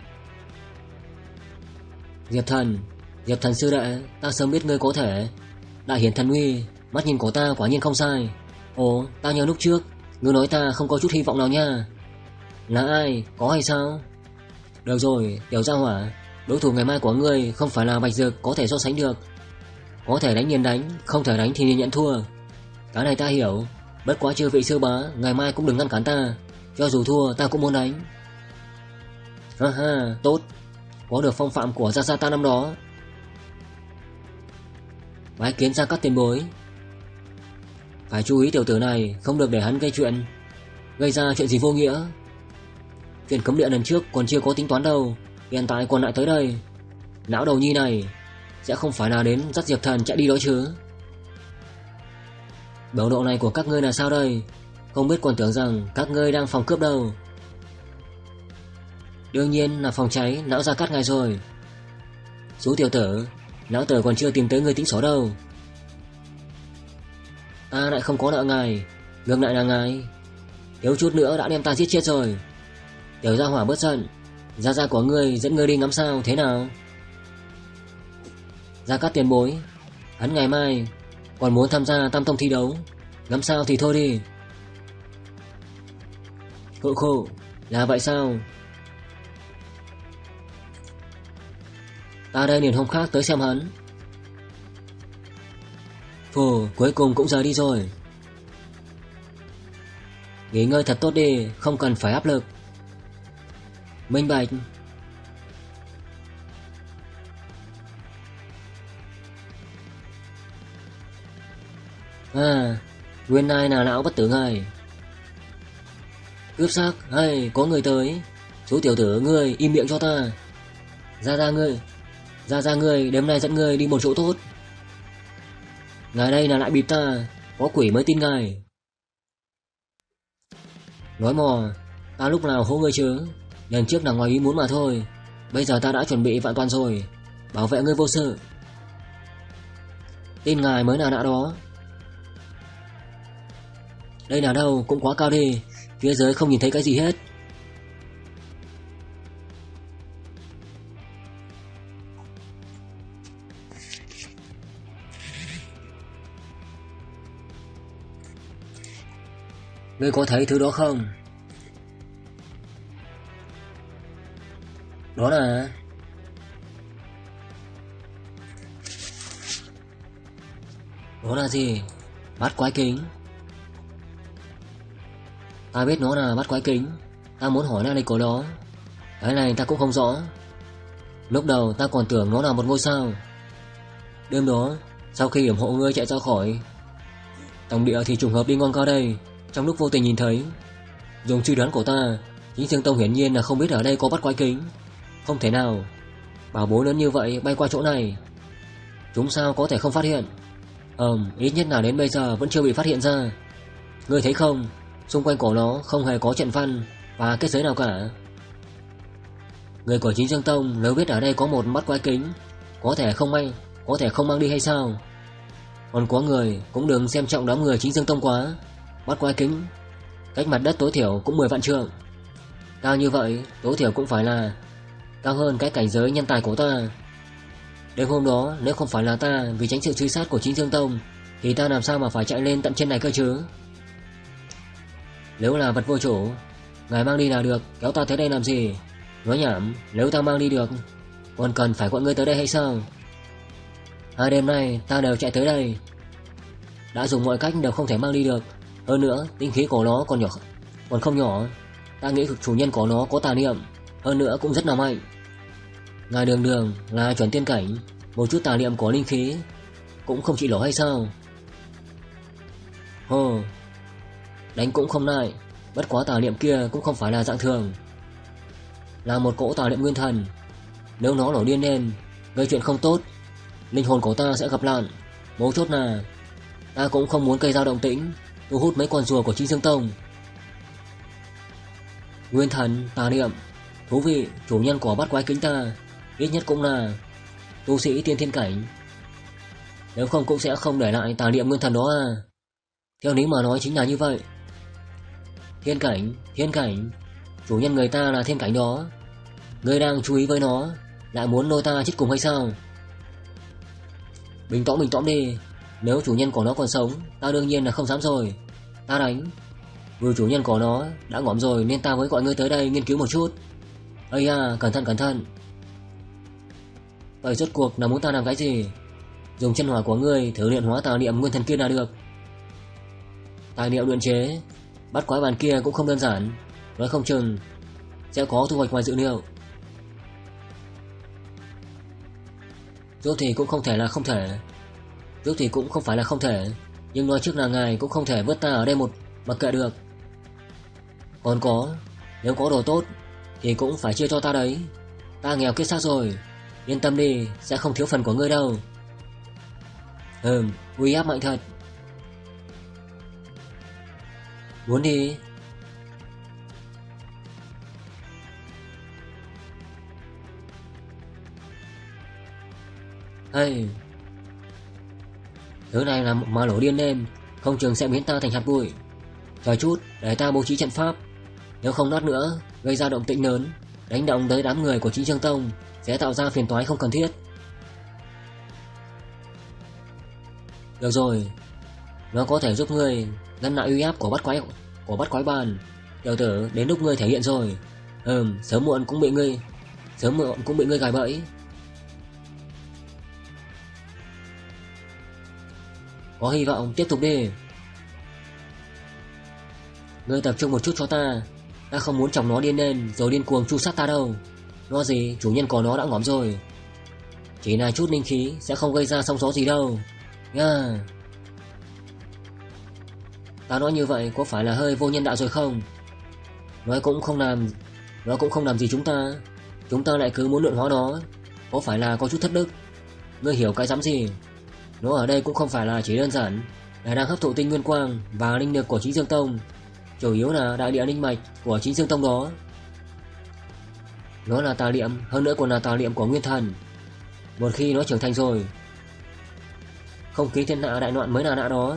Diệp Thần, Diệp Thần sư đệ, ta sớm biết ngươi có thể đại hiển thần uy, mắt nhìn của ta quả nhiên không sai. Ồ, ta nhớ lúc trước ngươi nói ta không có chút hy vọng nào nha. Là ai, có hay sao? Được rồi, tiểu gia hỏa, đối thủ ngày mai của ngươi không phải là Bạch Dực có thể so sánh được. Có thể đánh liền đánh, không thể đánh thì liền nhận thua. Cái này ta hiểu, bất quá chư vị sư bá, ngày mai cũng đừng ngăn cản ta. Cho dù thua ta cũng muốn đánh. Ha ha, tốt, có được phong phạm của Gia Gia ta năm đó. Bái kiến Gia Cát tiền bối. Phải chú ý tiểu tử này, không được để hắn gây chuyện, gây ra chuyện gì vô nghĩa. Chuyện cấm địa lần trước còn chưa có tính toán đâu, hiện tại còn lại tới đây. Lão đầu nhi này sẽ không phải là đến dắt Diệp Thần chạy đi đó chứ? Biểu độ này của các ngươi là sao đây? Không biết còn tưởng rằng các ngươi đang phòng cướp đâu. Đương nhiên là phòng cháy, lão Gia Cát ngài rồi. Chú tiểu tử, lão tử còn chưa tìm tới người tính sổ đâu. Ta lại không có nợ ngài, ngược lại là ngài thiếu chút nữa đã đem ta giết chết rồi. Tiểu gia hỏa bớt giận, gia gia của ngươi dẫn ngươi đi ngắm sao thế nào? Gia Cát tiền bối, hắn ngày mai còn muốn tham gia tam tông thi đấu, ngắm sao thì thôi đi. Khụ khụ, là vậy sao? Ta đây liền hôm khác tới xem hắn. Phù, cuối cùng cũng rời đi rồi. Nghỉ ngơi thật tốt đi, không cần phải áp lực. Minh bạch. À, nguyên lai là lão bất tử ngài. Cướp xác, hay có người tới. Chú tiểu tử ngươi im miệng cho ta. Ra ra ngươi, ra ra ngươi đêm nay dẫn ngươi đi một chỗ tốt. Ngài đây là lại bịp ta, có quỷ mới tin ngài. Nói mò, ta lúc nào hô ngươi chứ? Lần trước là ngoài ý muốn mà thôi. Bây giờ ta đã chuẩn bị vạn toàn rồi, bảo vệ ngươi vô sự. Tin ngài mới là lạ đó. Đây là đâu cũng quá cao đi, phía dưới không nhìn thấy cái gì hết. Ngươi có thấy thứ đó không? Đó là... Đó là gì? Bát quái kính. Ta biết nó là bát quái kính. Ta muốn hỏi lai lịch của nó. Cái này ta cũng không rõ. Lúc đầu ta còn tưởng nó là một ngôi sao. Đêm đó, sau khi yểm hộ ngươi chạy ra khỏi tổng địa thì trùng hợp đi ngang qua đây. Trong lúc vô tình nhìn thấy, dùng suy đoán của ta, Chính Dương Tông hiển nhiên là không biết ở đây có bát quái kính. Không thể nào, bảo bối lớn như vậy bay qua chỗ này, chúng sao có thể không phát hiện? Ờm, ít nhất là đến bây giờ vẫn chưa bị phát hiện ra. Ngươi thấy không, xung quanh cổ nó không hề có trận văn và kết giới nào cả. Người của Chính Dương Tông nếu biết ở đây có một bát quái kính, có thể không mang, có thể không mang đi hay sao? Còn có người cũng đừng xem trọng đám người Chính Dương Tông quá. Bát quái kính cách mặt đất tối thiểu cũng mười vạn trượng. Cao như vậy tối thiểu cũng phải là cao hơn cái cảnh giới nhân tài của ta. Đêm hôm đó nếu không phải là ta vì tránh sự truy sát của Chính Dương Tông thì ta làm sao mà phải chạy lên tận trên này cơ chứ? Nếu là vật vô chủ, ngài mang đi là được, kéo ta tới đây làm gì? Nói nhảm, nếu ta mang đi được còn cần phải gọi ngươi tới đây hay sao? Hai đêm nay ta đều chạy tới đây, đã dùng mọi cách đều không thể mang đi được. Hơn nữa tinh khí của nó còn nhỏ, còn không nhỏ. Ta nghĩ chủ nhân của nó có tà niệm, hơn nữa cũng rất là mạnh. Ngài đường đường là chuẩn tiên cảnh, một chút tà niệm của linh khí cũng không chịu nổi hay sao? Hồ, đánh cũng không lại. Bất quá tà niệm kia cũng không phải là dạng thường, là một cỗ tà niệm nguyên thần. Nếu nó nổi điên lên gây chuyện không tốt, linh hồn của ta sẽ gặp nạn. Mấu chốt là ta cũng không muốn gây ra động tĩnh, thu hút mấy con rùa của Chính Dương Tông. Nguyên thần, tà niệm, thú vị. Chủ nhân của bát quái kính ta ít nhất cũng là tu sĩ tiên thiên cảnh, nếu không cũng sẽ không để lại tà niệm nguyên thần đó à. Theo lý mà nói chính là như vậy. Thiên cảnh, thiên cảnh, chủ nhân người ta là thiên cảnh đó. Ngươi đang chú ý với nó, lại muốn lôi ta chết cùng hay sao? Bình tĩnh bình tĩnh đi. Nếu chủ nhân của nó còn sống, ta đương nhiên là không dám rồi. Ta đánh. Vì chủ nhân của nó đã ngõm rồi nên ta mới gọi ngươi tới đây nghiên cứu một chút. Ây da, cẩn thận cẩn thận. Vậy rốt cuộc là muốn ta làm cái gì? Dùng chân hỏa của ngươi thử luyện hóa tà niệm nguyên thần kia là được. Tài niệm luyện chế bắt quái bàn kia cũng không đơn giản, nói không chừng sẽ có thu hoạch ngoài dự liệu. Rốt thì cũng không thể là không thể, rốt thì cũng không phải là không thể, nhưng nói trước là ngài cũng không thể vớt ta ở đây một mặc kệ được. Còn có, nếu có đồ tốt thì cũng phải chia cho ta đấy. Ta nghèo kiết xác rồi, yên tâm đi, sẽ không thiếu phần của ngươi đâu. Ừm, uy áp mạnh thật. Muốn đi. Hey, thứ này là mà nổ điên lên, không chừng sẽ biến ta thành hạt bụi. Chờ chút, để ta bố trí trận pháp. Nếu không lát nữa gây ra động tĩnh lớn, đánh động tới đám người của Chính Dương Tông, sẽ tạo ra phiền toái không cần thiết. Được rồi, nó có thể giúp ngươi ngăn lại uy áp của bắt quái của bắt quái bàn. Tiểu tử, đến lúc ngươi thể hiện rồi. Ừm, sớm muộn cũng bị ngươi sớm muộn cũng bị ngươi gài bẫy. Có hy vọng, tiếp tục đi. Ngươi tập trung một chút cho ta. Ta không muốn chọc nó điên lên rồi điên cuồng tru sát ta đâu. Nó gì, chủ nhân của nó đã ngỏm rồi. Chỉ là chút linh khí sẽ không gây ra sóng gió gì đâu nha. Ta nói như vậy có phải là hơi vô nhân đạo rồi không? Nó cũng không làm Nó cũng không làm gì chúng ta. Chúng ta lại cứ muốn luyện hóa nó, có phải là có chút thất đức? Ngươi hiểu cái dám gì? Nó ở đây cũng không phải là chỉ đơn giản là đang hấp thụ tinh nguyên quang và linh lực của Chính Dương Tông, chủ yếu là đại địa linh mạch của Chính Dương Tông đó. Nó là tà liệm, hơn nữa còn là tà liệm của nguyên thần. Một khi nó trưởng thành rồi, không khí thiên hạ đại loạn mới là lạ đó.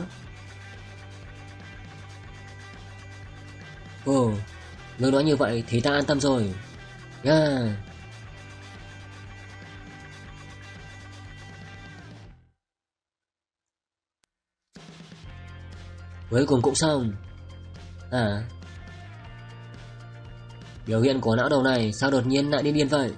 Ồ, ngươi nói như vậy thì ta an tâm rồi nha. Yeah. Cuối cùng cũng xong. À, biểu hiện của lão đầu này sao đột nhiên lại điên điên vậy?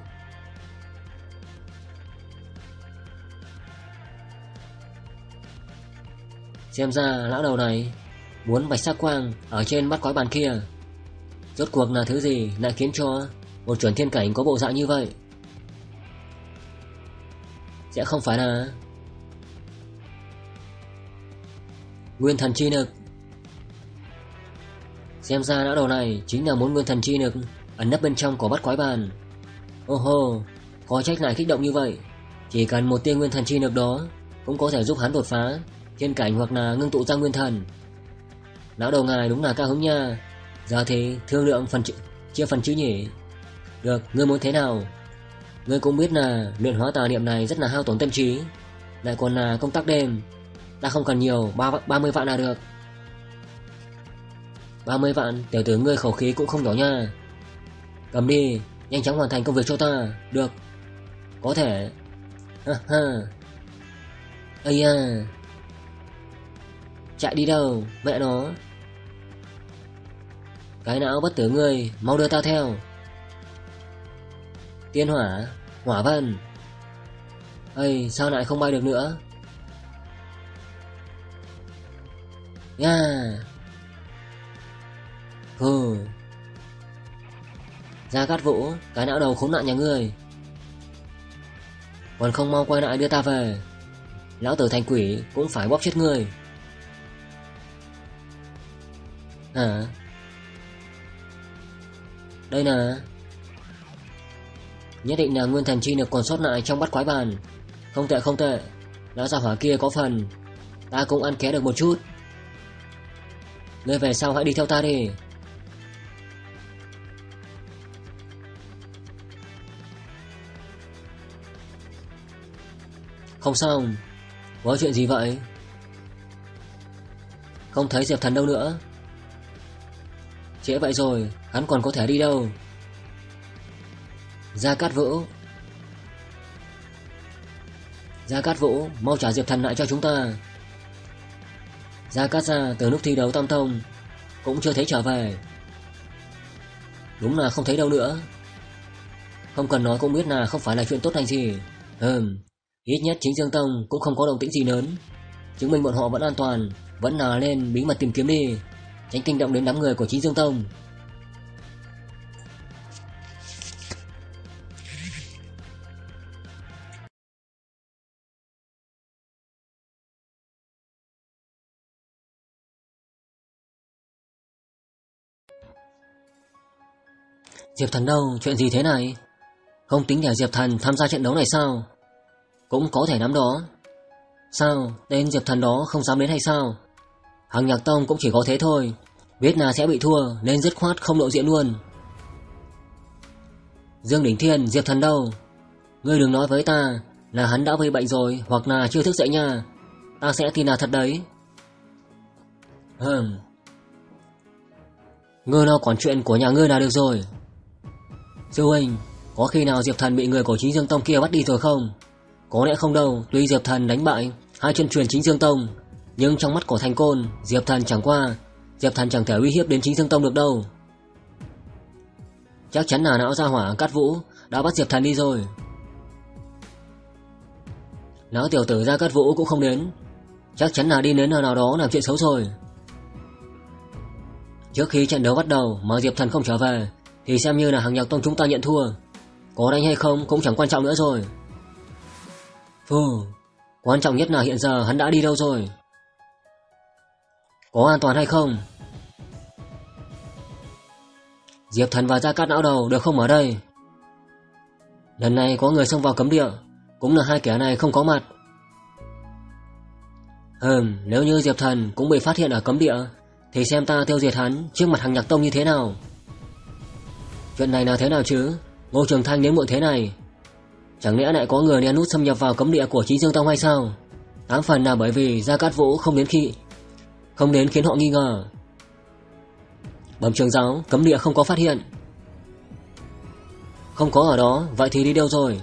Xem ra lão đầu này muốn bạch sắc quang ở trên bắt quái bàn kia. Rốt cuộc là thứ gì lại khiến cho một chuẩn thiên cảnh có bộ dạng như vậy? Sẽ không phải là nguyên thần chi lực? Xem ra lão đầu này chính là muốn nguyên thần chi lực ẩn nấp bên trong của bắt quái bàn. Ô hô, có trách lại kích động như vậy. Chỉ cần một tia nguyên thần chi lực đó cũng có thể giúp hắn đột phá thiên cảnh hoặc là ngưng tụ ra nguyên thần. Lão đầu ngài đúng là cao hứng nha. Giờ thì thương lượng phần chia phần chứ nhỉ? Được, ngươi muốn thế nào? Ngươi cũng biết là luyện hóa tà niệm này rất là hao tổn tâm trí, lại còn là công tác đêm. Ta không cần nhiều, ba mươi vạn là được. Ba mươi vạn, tiểu tử ngươi khẩu khí cũng không nhỏ nha. Cầm đi, nhanh chóng hoàn thành công việc cho ta. Được, có thể. Ha ha. Ây da, chạy đi đâu, mẹ nó. Cái não bất tử ngươi, mau đưa ta theo. Tiên hỏa, hỏa vân. Ây, sao lại không bay được nữa? Nha. Yeah. Hừ. Gia Cát Vũ, cái não đầu khốn nạn nhà ngươi, còn không mau quay lại đưa ta về. Lão tử thành quỷ cũng phải bóp chết ngươi. Hả? Đây là nhất định là nguyên thần chi lực còn sót lại trong bắt quái bàn. Không tệ không tệ, lão gia hỏa kia có phần ta cũng ăn ké được một chút. Ngươi về sau hãy đi theo ta đi. Không xong. Có chuyện gì vậy? Không thấy Diệp Thần đâu nữa. Trễ vậy rồi, hắn còn có thể đi đâu? Gia Cát Vũ, Gia Cát Vũ, mau trả Diệp Thần lại cho chúng ta. Gia Cát gia từ lúc thi đấu Tam Tông cũng chưa thấy trở về. Đúng là không thấy đâu nữa. Không cần nói cũng biết là không phải là chuyện tốt lành gì. Ừm, ít nhất Chính Dương Tông cũng không có động tĩnh gì lớn, chứng minh bọn họ vẫn an toàn. Vẫn là nên bí mật tìm kiếm đi, tránh kinh động đến đám người của Chính Dương Tông. Diệp Thần đâu? Chuyện gì thế này? Không tính để Diệp Thần tham gia trận đấu này sao? Cũng có thể lắm đó. Sao? Tên Diệp Thần đó không dám đến hay sao? Hàng Nhạc Tông cũng chỉ có thế thôi. biết là sẽ bị thua nên dứt khoát không lộ diện luôn. Dương Đỉnh Thiên, Diệp Thần đâu? Ngươi đừng nói với ta là hắn đã bị bệnh rồi hoặc là chưa thức dậy nha. Ta sẽ tin là thật đấy. Hừm. Ngươi lo quản chuyện của nhà ngươi là được rồi. Sư huynh, có khi nào Diệp Thần bị người của Chính Dương Tông kia bắt đi rồi không? Có lẽ không đâu. Tuy Diệp Thần đánh bại hai chân truyền Chính Dương Tông, nhưng trong mắt của Thành Côn, Diệp Thần chẳng qua Diệp Thần chẳng thể uy hiếp đến Chính Dương Tông được đâu. Chắc chắn là lão gia hỏa Cát Vũ đã bắt Diệp Thần đi rồi. Lão tiểu tử Gia Cát Vũ cũng không đến, chắc chắn là đi đến nơi nào đó làm chuyện xấu rồi. Trước khi trận đấu bắt đầu mà Diệp Thần không trở về thì xem như là Hàng Nhạc Tông chúng ta nhận thua. Có đánh hay không cũng chẳng quan trọng nữa rồi. Phù, quan trọng nhất là hiện giờ hắn đã đi đâu rồi. Có an toàn hay không? Diệp Thần và Gia Cát Lão Đầu đều không ở đây. Lần này có người xông vào cấm địa, cũng là hai kẻ này không có mặt. Hừm, nếu như Diệp Thần cũng bị phát hiện ở cấm địa thì xem ta tiêu diệt hắn trước mặt Hàng Nhạc Tông như thế nào. Chuyện này là thế nào chứ? Ngô Trường Thanh đến muộn thế này, chẳng lẽ lại có người lén nút xâm nhập vào cấm địa của Chính Dương Tông hay sao? Tám phần là bởi vì Gia Cát Vũ không đến khi Không đến khiến họ nghi ngờ. Bẩm trưởng giáo, cấm địa không có phát hiện. Không có ở đó, vậy thì đi đâu rồi?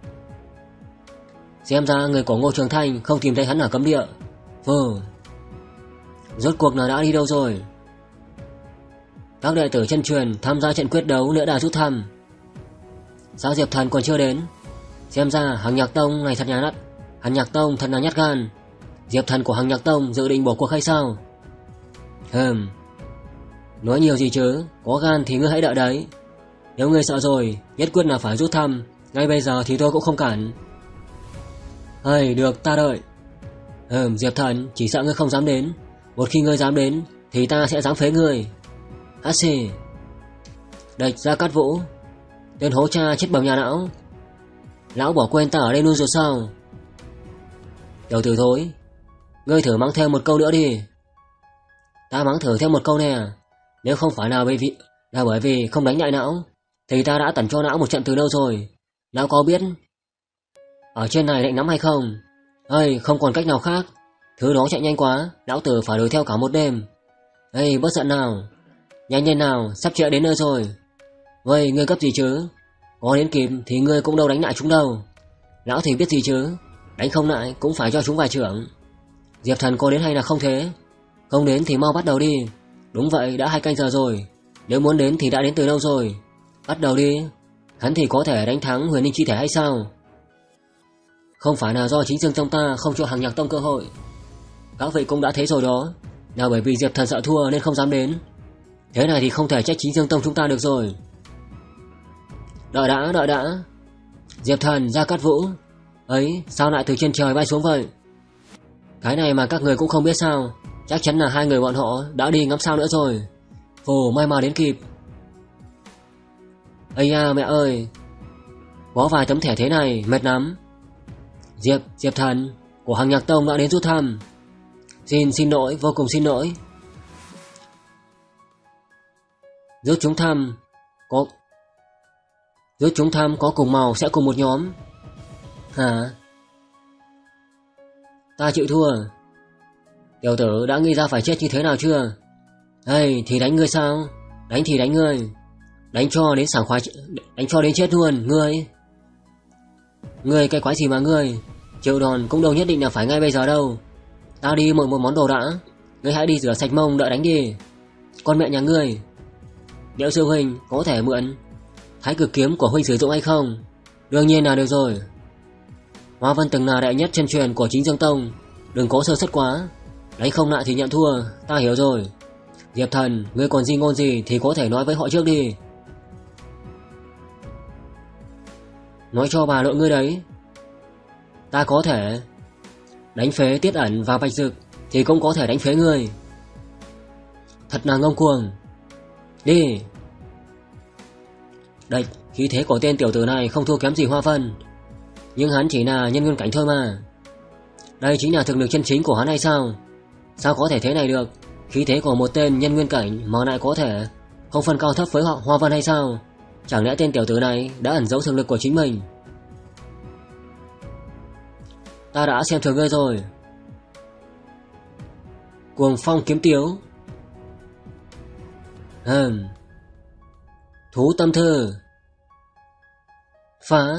Xem ra người của Ngô Trường Thanh không tìm thấy hắn ở cấm địa. Vâng. Rốt cuộc là đã đi đâu rồi? Các đệ tử chân truyền tham gia trận quyết đấu nữa đã rút thăm. Sao Diệp Thần còn chưa đến? Xem ra Hàng Nhạc Tông này thật nhà nát. Hàng Nhạc Tông thật là nhát gan. Diệp Thần của Hàng Nhạc Tông dự định bỏ cuộc hay sao? Hừm. Nói nhiều gì chứ, có gan thì ngươi hãy đợi đấy. Nếu ngươi sợ rồi, nhất quyết là phải rút thăm. Ngay bây giờ thì tôi cũng không cản. Hây, được, ta đợi. Hừm, Diệp Thần, chỉ sợ ngươi không dám đến. Một khi ngươi dám đến thì ta sẽ dám phế ngươi. Hát xì. Địch Gia Cát Vũ, tên hố cha chết bầm nhà lão. Lão bỏ quên ta ở đây luôn rồi sao? Tiểu tử thối, ngươi thử mắng thêm một câu nữa đi. Ta mắng thử thêm một câu nè. Nếu không phải là bởi vì là bởi vì không đánh lại lão thì ta đã tẩn cho lão một trận từ lâu rồi. Lão có biết ở trên này lạnh lắm hay không? Ây, không còn cách nào khác. Thứ đó chạy nhanh quá, lão tử phải đuổi theo cả một đêm. Ây, bất giận nào. Nhanh lên nào, sắp chạy đến nơi rồi. Vậy ngươi cấp gì chứ? Có đến kịp thì ngươi cũng đâu đánh lại chúng đâu. Lão thì biết gì chứ, đánh không lại cũng phải cho chúng vài trưởng. Diệp Thần có đến hay là không thế? Không đến thì mau bắt đầu đi. Đúng vậy, đã hai canh giờ rồi. Nếu muốn đến thì đã đến từ lâu rồi. Bắt đầu đi. Hắn thì có thể đánh thắng Huyền Ninh Chi Thể hay sao? Không phải là do Chính Dương Tông ta không cho Hàng Nhạc Tông cơ hội. Các vị cũng đã thấy rồi đó, là bởi vì Diệp Thần sợ thua nên không dám đến. Thế này thì không thể trách Chính Dương Tông chúng ta được rồi. Đợi đã, đợi đã. Diệp Thần, Gia Cát Vũ. Ấy, sao lại từ trên trời bay xuống vậy? Cái này mà các người cũng không biết sao? Chắc chắn là hai người bọn họ đã đi ngắm sao nữa rồi. Phù, may mà đến kịp. Ây da, mẹ ơi, có vài tấm thẻ thế này, mệt lắm. Diệp, Diệp Thần của Hàng Nhạc Tông đã đến rút thăm. Xin, xin lỗi, vô cùng xin lỗi. Rút chúng thăm có Rút chúng thăm có cùng màu sẽ cùng một nhóm. Hả? Ta chịu thua. Tiểu tử đã nghĩ ra phải chết như thế nào chưa? Ây, thì đánh ngươi sao? Đánh thì đánh ngươi. Đánh cho đến sảng khoái, đánh cho đến chết luôn, ngươi. Ngươi cái quái gì mà ngươi? Chịu đòn cũng đâu nhất định là phải ngay bây giờ đâu. Ta đi mượn một món đồ đã. Ngươi hãy đi rửa sạch mông đợi đánh đi. Con mẹ nhà ngươi. Liệu sư huynh có thể mượn Thái Cực kiếm của huynh sử dụng hay không? Đương nhiên là được rồi. Hoa Vân từng là đệ nhất chân truyền của Chính Dương Tông, đừng có sơ suất quá. Đánh không lại thì nhận thua, ta hiểu rồi. Diệp Thần, ngươi còn gì ngôn gì thì có thể nói với họ trước đi. Nói cho bà nội ngươi đấy. Ta có thể đánh phế Tiết Ẩn và Bạch Dực thì cũng có thể đánh phế ngươi. Thật là ngông cuồng. Đi. Địch, khí thế của tên tiểu tử này không thua kém gì Hoa Vân, nhưng hắn chỉ là nhân nguyên cảnh thôi mà. Đây chính là thực lực chân chính của hắn hay sao? Sao có thể thế này được? Khí thế của một tên nhân nguyên cảnh mà lại có thể không phân cao thấp với họ Hoa Văn hay sao? Chẳng lẽ tên tiểu tử này đã ẩn giấu thực lực của chính mình? Ta đã xem thường ngươi rồi. Cuồng phong kiếm tiếu. Hừm. Thú tâm thư. Phá.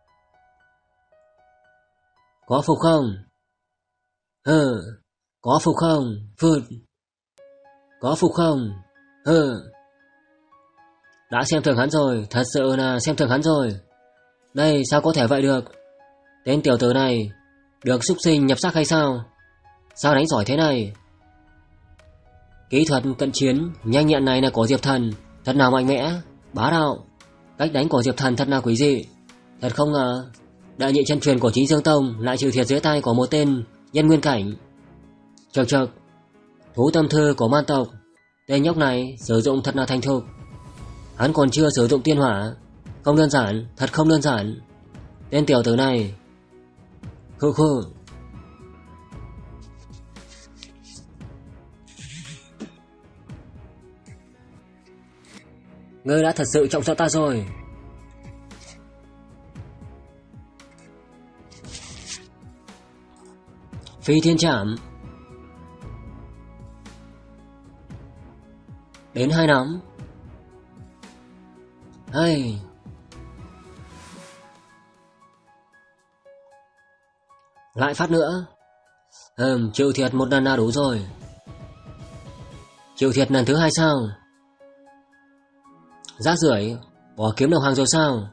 Có phục không? Hừ. Có phục không? Phượt. Có phục không? Hừ. Đã xem thường hắn rồi, thật sự là xem thường hắn rồi. Đây sao có thể vậy được? Tên tiểu tử này được súc sinh nhập xác hay sao? Sao đánh giỏi thế này? Kỹ thuật cận chiến nhanh nhẹn này là của Diệp Thần, thật nào mạnh mẽ, bá đạo. Cách đánh của Diệp Thần thật là quý dị. Thật không ngờ đại nhị chân truyền của Chí Dương Tông lại chịu thiệt dưới tay của một tên nhân nguyên cảnh. Chậc chậc, thú tâm thư của man tộc, tên nhóc này sử dụng thật là thành thục. Hắn còn chưa sử dụng tiên hỏa, không đơn giản, thật không đơn giản. Tên tiểu tử này. Khư khư. Ngươi đã thật sự trọng sợ ta rồi. Phi thiên trảm. Đến hai nắm. Hay. Lại phát nữa. Ừm, chịu thiệt một lần là đủ rồi. Chịu thiệt lần thứ hai sao? Rác rưởi, bỏ kiếm đồng hàng rồi sao?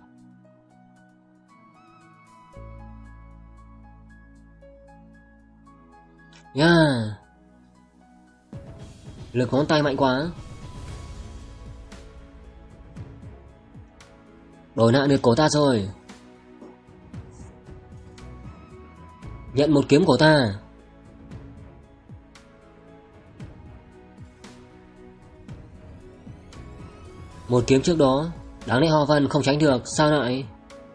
Nha. Yeah. Lực ngón tay mạnh quá. Đổi nạn được cổ ta rồi. Nhận một kiếm của ta. Một kiếm trước đó, đáng lẽ Hoa Văn không tránh được, sao lại?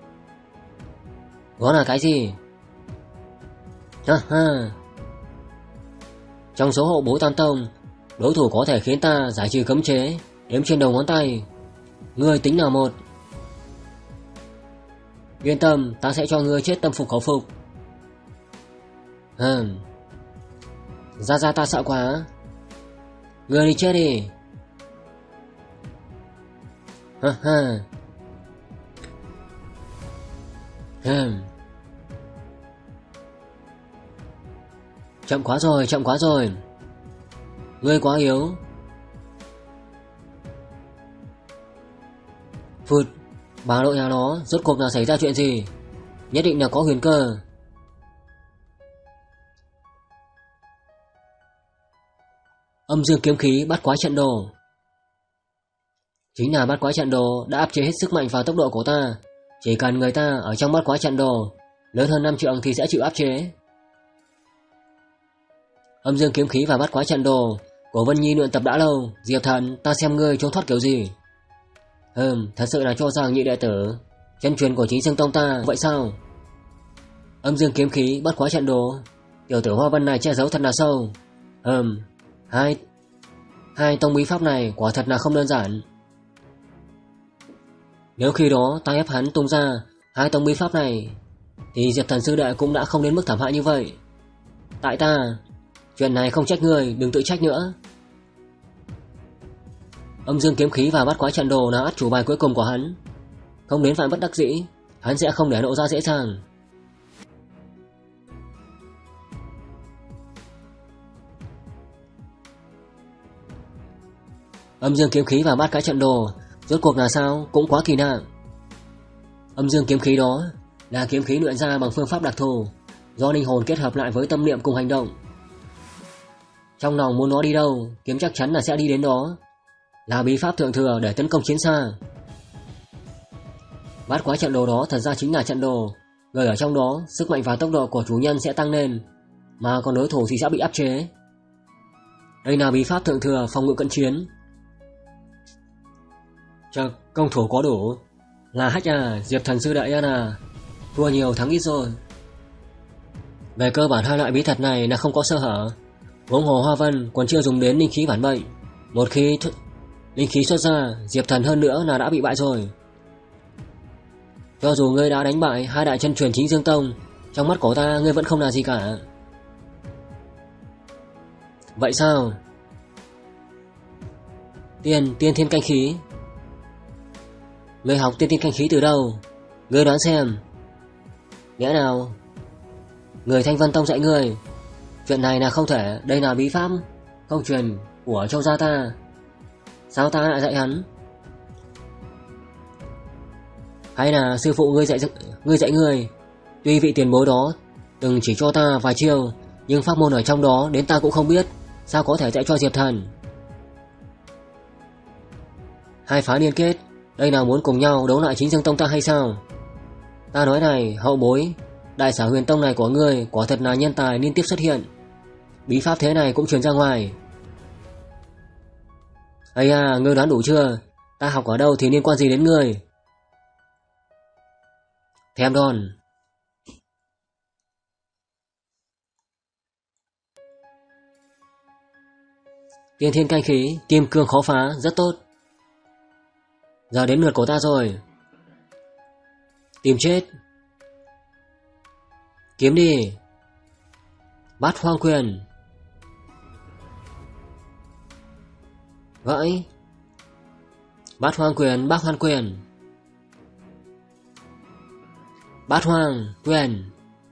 Đó là cái gì? Ha ha. Trong số hộ bối tam tông, đối thủ có thể khiến ta giải trừ cấm chế đếm trên đầu ngón tay. Ngươi tính nào một? Yên tâm, ta sẽ cho ngươi chết tâm phục khẩu phục. Hừm. Ra ra ta sợ quá. Ngươi đi chết đi. Ha ha. Hừm. Chậm quá rồi, chậm quá rồi. Ngươi quá yếu. Phụt. Bà nội nhà nó, rốt cuộc là xảy ra chuyện gì? Nhất định là có huyền cơ. Âm dương kiếm khí bắt quái trận đồ. Chính là bắt quái trận đồ đã áp chế hết sức mạnh và tốc độ của ta. Chỉ cần người ta ở trong bắt quái trận đồ lớn hơn năm trượng thì sẽ chịu áp chế. Âm dương kiếm khí và bắt quái trận đồ của Vân Nhi luyện tập đã lâu. Diệp Thần, ta xem ngươi trốn thoát kiểu gì. Hừm, thật sự là cho rằng nhị đệ tử chân truyền của Chí Dương Tông ta vậy sao? Âm dương kiếm khí bắt quái trận đồ, tiểu tử Hoa Văn này che giấu thật là sâu. Hừm, hai hai tông bí pháp này quả thật là không đơn giản. Nếu khi đó ta ép hắn tung ra hai tông bí pháp này thì Diệp Thần sư đệ cũng đã không đến mức thảm hại như vậy. Tại ta, chuyện này không trách người, đừng tự trách nữa. Âm dương kiếm khí và bắt quái trận đồ là át chủ bài cuối cùng của hắn. Không đến vạn bất đắc dĩ, hắn sẽ không để lộ ra dễ dàng. Âm dương kiếm khí và bắt quái trận đồ rốt cuộc là sao cũng quá kỳ lạ. Âm dương kiếm khí đó là kiếm khí luyện ra bằng phương pháp đặc thù, do linh hồn kết hợp lại với tâm niệm cùng hành động. Trong lòng muốn nó đi đâu, kiếm chắc chắn là sẽ đi đến đó. Là bí pháp thượng thừa để tấn công chiến xa. Bát quái trận đồ đó thật ra chính là trận đồ. Người ở trong đó, sức mạnh và tốc độ của chủ nhân sẽ tăng lên, mà còn đối thủ thì sẽ bị áp chế. Đây là bí pháp thượng thừa phòng ngự cận chiến. Chật, công thủ có đủ. Là hack à, Diệp Thần sư đại à, thua nhiều thắng ít rồi. Về cơ bản hai loại bí thuật này là không có sơ hở. Huống hồ Hoa Vân còn chưa dùng đến linh khí bản mệnh. Một khi th... linh khí xuất ra, Diệp Thần hơn nữa là đã bị bại rồi. Cho dù ngươi đã đánh bại hai đại chân truyền Chính Dương Tông, trong mắt của ta ngươi vẫn không là gì cả. Vậy sao? Tiên, tiên thiên canh khí. Ngươi học tiên thiên canh khí từ đâu? Ngươi đoán xem. Nghĩa nào? Người Thanh Vân Tông dạy ngươi. Chuyện này là không thể, đây là bí pháp không truyền của Châu gia ta. Sao ta lại dạy hắn? Hay là sư phụ ngươi dạy ngươi dạy ngươi? Tuy vị tiền bối đó từng chỉ cho ta vài chiêu, nhưng pháp môn ở trong đó đến ta cũng không biết, sao có thể dạy cho Diệp Thần? Hai phái liên kết, đây nào muốn cùng nhau đấu lại Chính Dương Tông ta hay sao? Ta nói này, hậu bối, đại sở Huyền Tông này của ngươi quả thật là nhân tài liên tiếp xuất hiện. Bí pháp thế này cũng truyền ra ngoài. Ây à, ngươi đoán đủ chưa? Ta học ở đâu thì liên quan gì đến ngươi? Thèm đòn. Tiên thiên canh khí, kim cương khó phá, rất tốt. Giờ đến lượt của ta rồi. Tìm chết. Kiếm đi. Bát hoang quyền. Vậy. Bát hoang quyền, bát hoang quyền. Bát hoang quyền.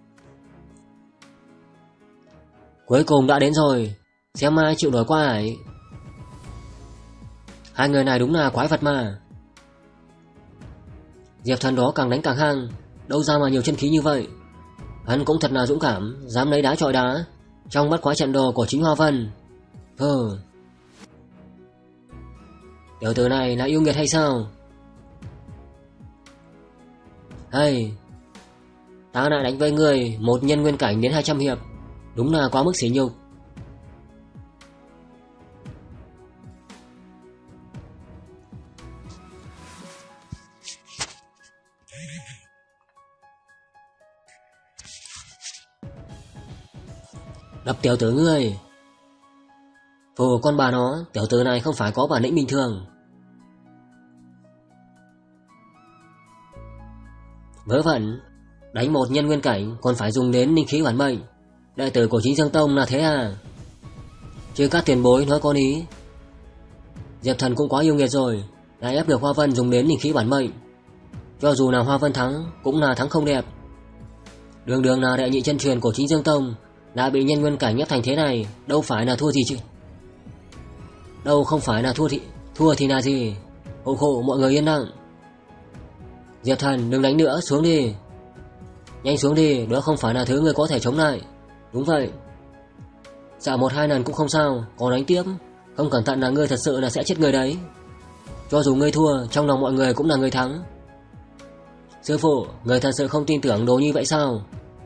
Cuối cùng đã đến rồi. Xem ai chịu nổi qua ấy. Hai người này đúng là quái vật mà. Diệp Thần đó càng đánh càng hăng, đâu ra mà nhiều chân khí như vậy. Hắn cũng thật là dũng cảm, dám lấy đá chọi đá trong bắt quái trận đồ của chính Hoa Vân. Hừ. Tiểu tử này là yêu nghiệt hay sao? Hay, ta lại đánh với người một nhân nguyên cảnh đến hai trăm hiệp, đúng là quá mức sỉ nhục. Đập tiểu tử ngươi. Phù con bà nó, tiểu tử này không phải có bản lĩnh bình thường. Vớ vẩn, đánh một nhân nguyên cảnh còn phải dùng đến linh khí bản mệnh. Đệ tử của Chính Dương Tông là thế à? Chứ các tiền bối nói có lý. Diệp Thần cũng quá yêu nghiệt rồi, đã ép được Hoa Vân dùng đến linh khí bản mệnh. Cho dù là Hoa Vân thắng cũng là thắng không đẹp. Đường đường là đệ nhị chân truyền của Chính Dương Tông, đã bị nhân nguyên cảnh ép thành thế này, đâu phải là thua gì chứ? Đâu không phải là thua thì thua thì là gì? Hộ khổ mọi người yên lặng. Diệp Thần đừng đánh nữa, xuống đi. Nhanh xuống đi, đó không phải là thứ người có thể chống lại. Đúng vậy. Dạ một hai lần cũng không sao, còn đánh tiếp, không cẩn thận là ngươi thật sự là sẽ chết người đấy. Cho dù ngươi thua, trong lòng mọi người cũng là người thắng. Sư phụ, người thật sự không tin tưởng đồ như vậy sao?